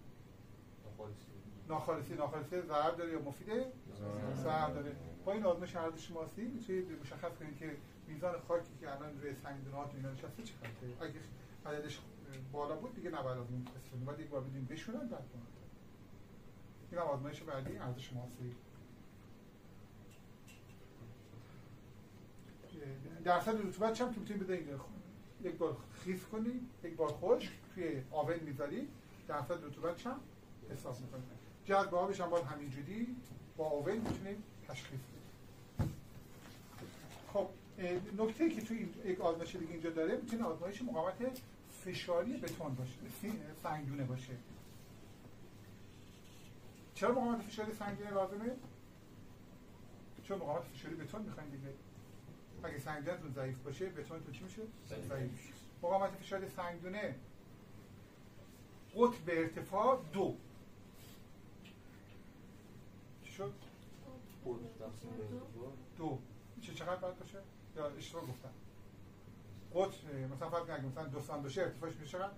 ناخالصی. ناخالصی ضرر داره یا مفیده؟ ضرر داره. با این آزمایش ارزش ماسه‌ای میتونید مشخص کنید که میزان خاکی که الان روی سنگدونات اینا نشسته چقدره. اگه عددش بالا بود دیگه نباید اون استفاده باید یک بار بدیم بشونن بعد کنن. این هم آزمایش بعدی ارزش ماسه‌ای. درصد رطوبت چند که میتونید بدهید یک بار خیس کنی، یک بار خشک توی آون میذاری، درصد رطوبت چند حساب میکنی. جذب آبش هم باید همینجوری با آون میتونیم تشخیص بدیم. خب نکته‌ای که توی یک آزمایش دیگه اینجا داره، میتونه آزمایش مقاومت فشاری بتون باشه، سنگدونه باشه. چرا مقاومت فشاری سنگدونه لازمه؟ چون مقاومت فشاری بتون میخوایم دیگه. اگه سنگدونتون ضعیف باشه، بتونتون چی میشه؟ ضعیف میشه. مقاومت فشاری سنگدونه قطب ارتفاع 2. چی شد؟ 2. میشه چقدر باید باشه؟ یا اشتباه گفتم؟ قطب مثلا فرض کنید مثلا 2 سانت باشه، ارتفاعش میشه چقدر؟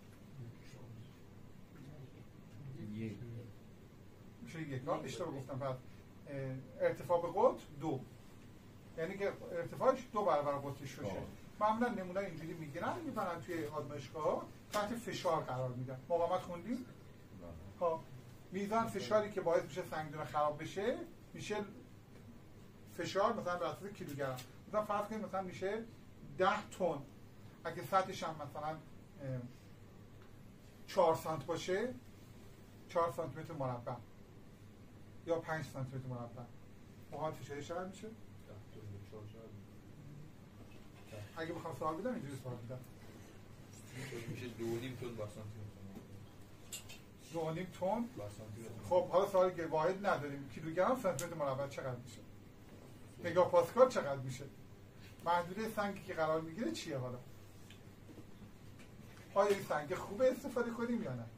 میشه 1. اشتباه گفتم. پس ارتفاع به قطب 2، یعنی که ارتفاعش 2 برابر قطبش باشه. معمولا نمونه اینجوری میگیرن، میبرن توی آزمایشگاه، تحت فشار قرار میدن. مقاومت خوندیم؟ ها، میزان فشاری که باعث میشه سنگدونه خراب بشه میشه فشار مثلا بر اساس کیلوگرم. مثلا فرض کنید مثلا میشه 10 تن. اگه سطحش هم مثلا 4 سانت باشه، 4 سانتی متر مربع یا 5 سانتی متر مربع، مقاومت فشاری چقدر میشه؟ اگه بخوام سوال بدم اینجوری سوال بدم. میشه 2.5 تن بر سانتی متر. 2.5 تن. خب حالا سوالی که واحد نداریم، کیلوگرم سانتی متر مربع چقدر میشه؟ مگاپاسکال چقدر میشه؟ محدوده سنگی که قرار میگیره چیه حالا؟ آیا این سنگ خوبه استفاده کنیم یا نه؟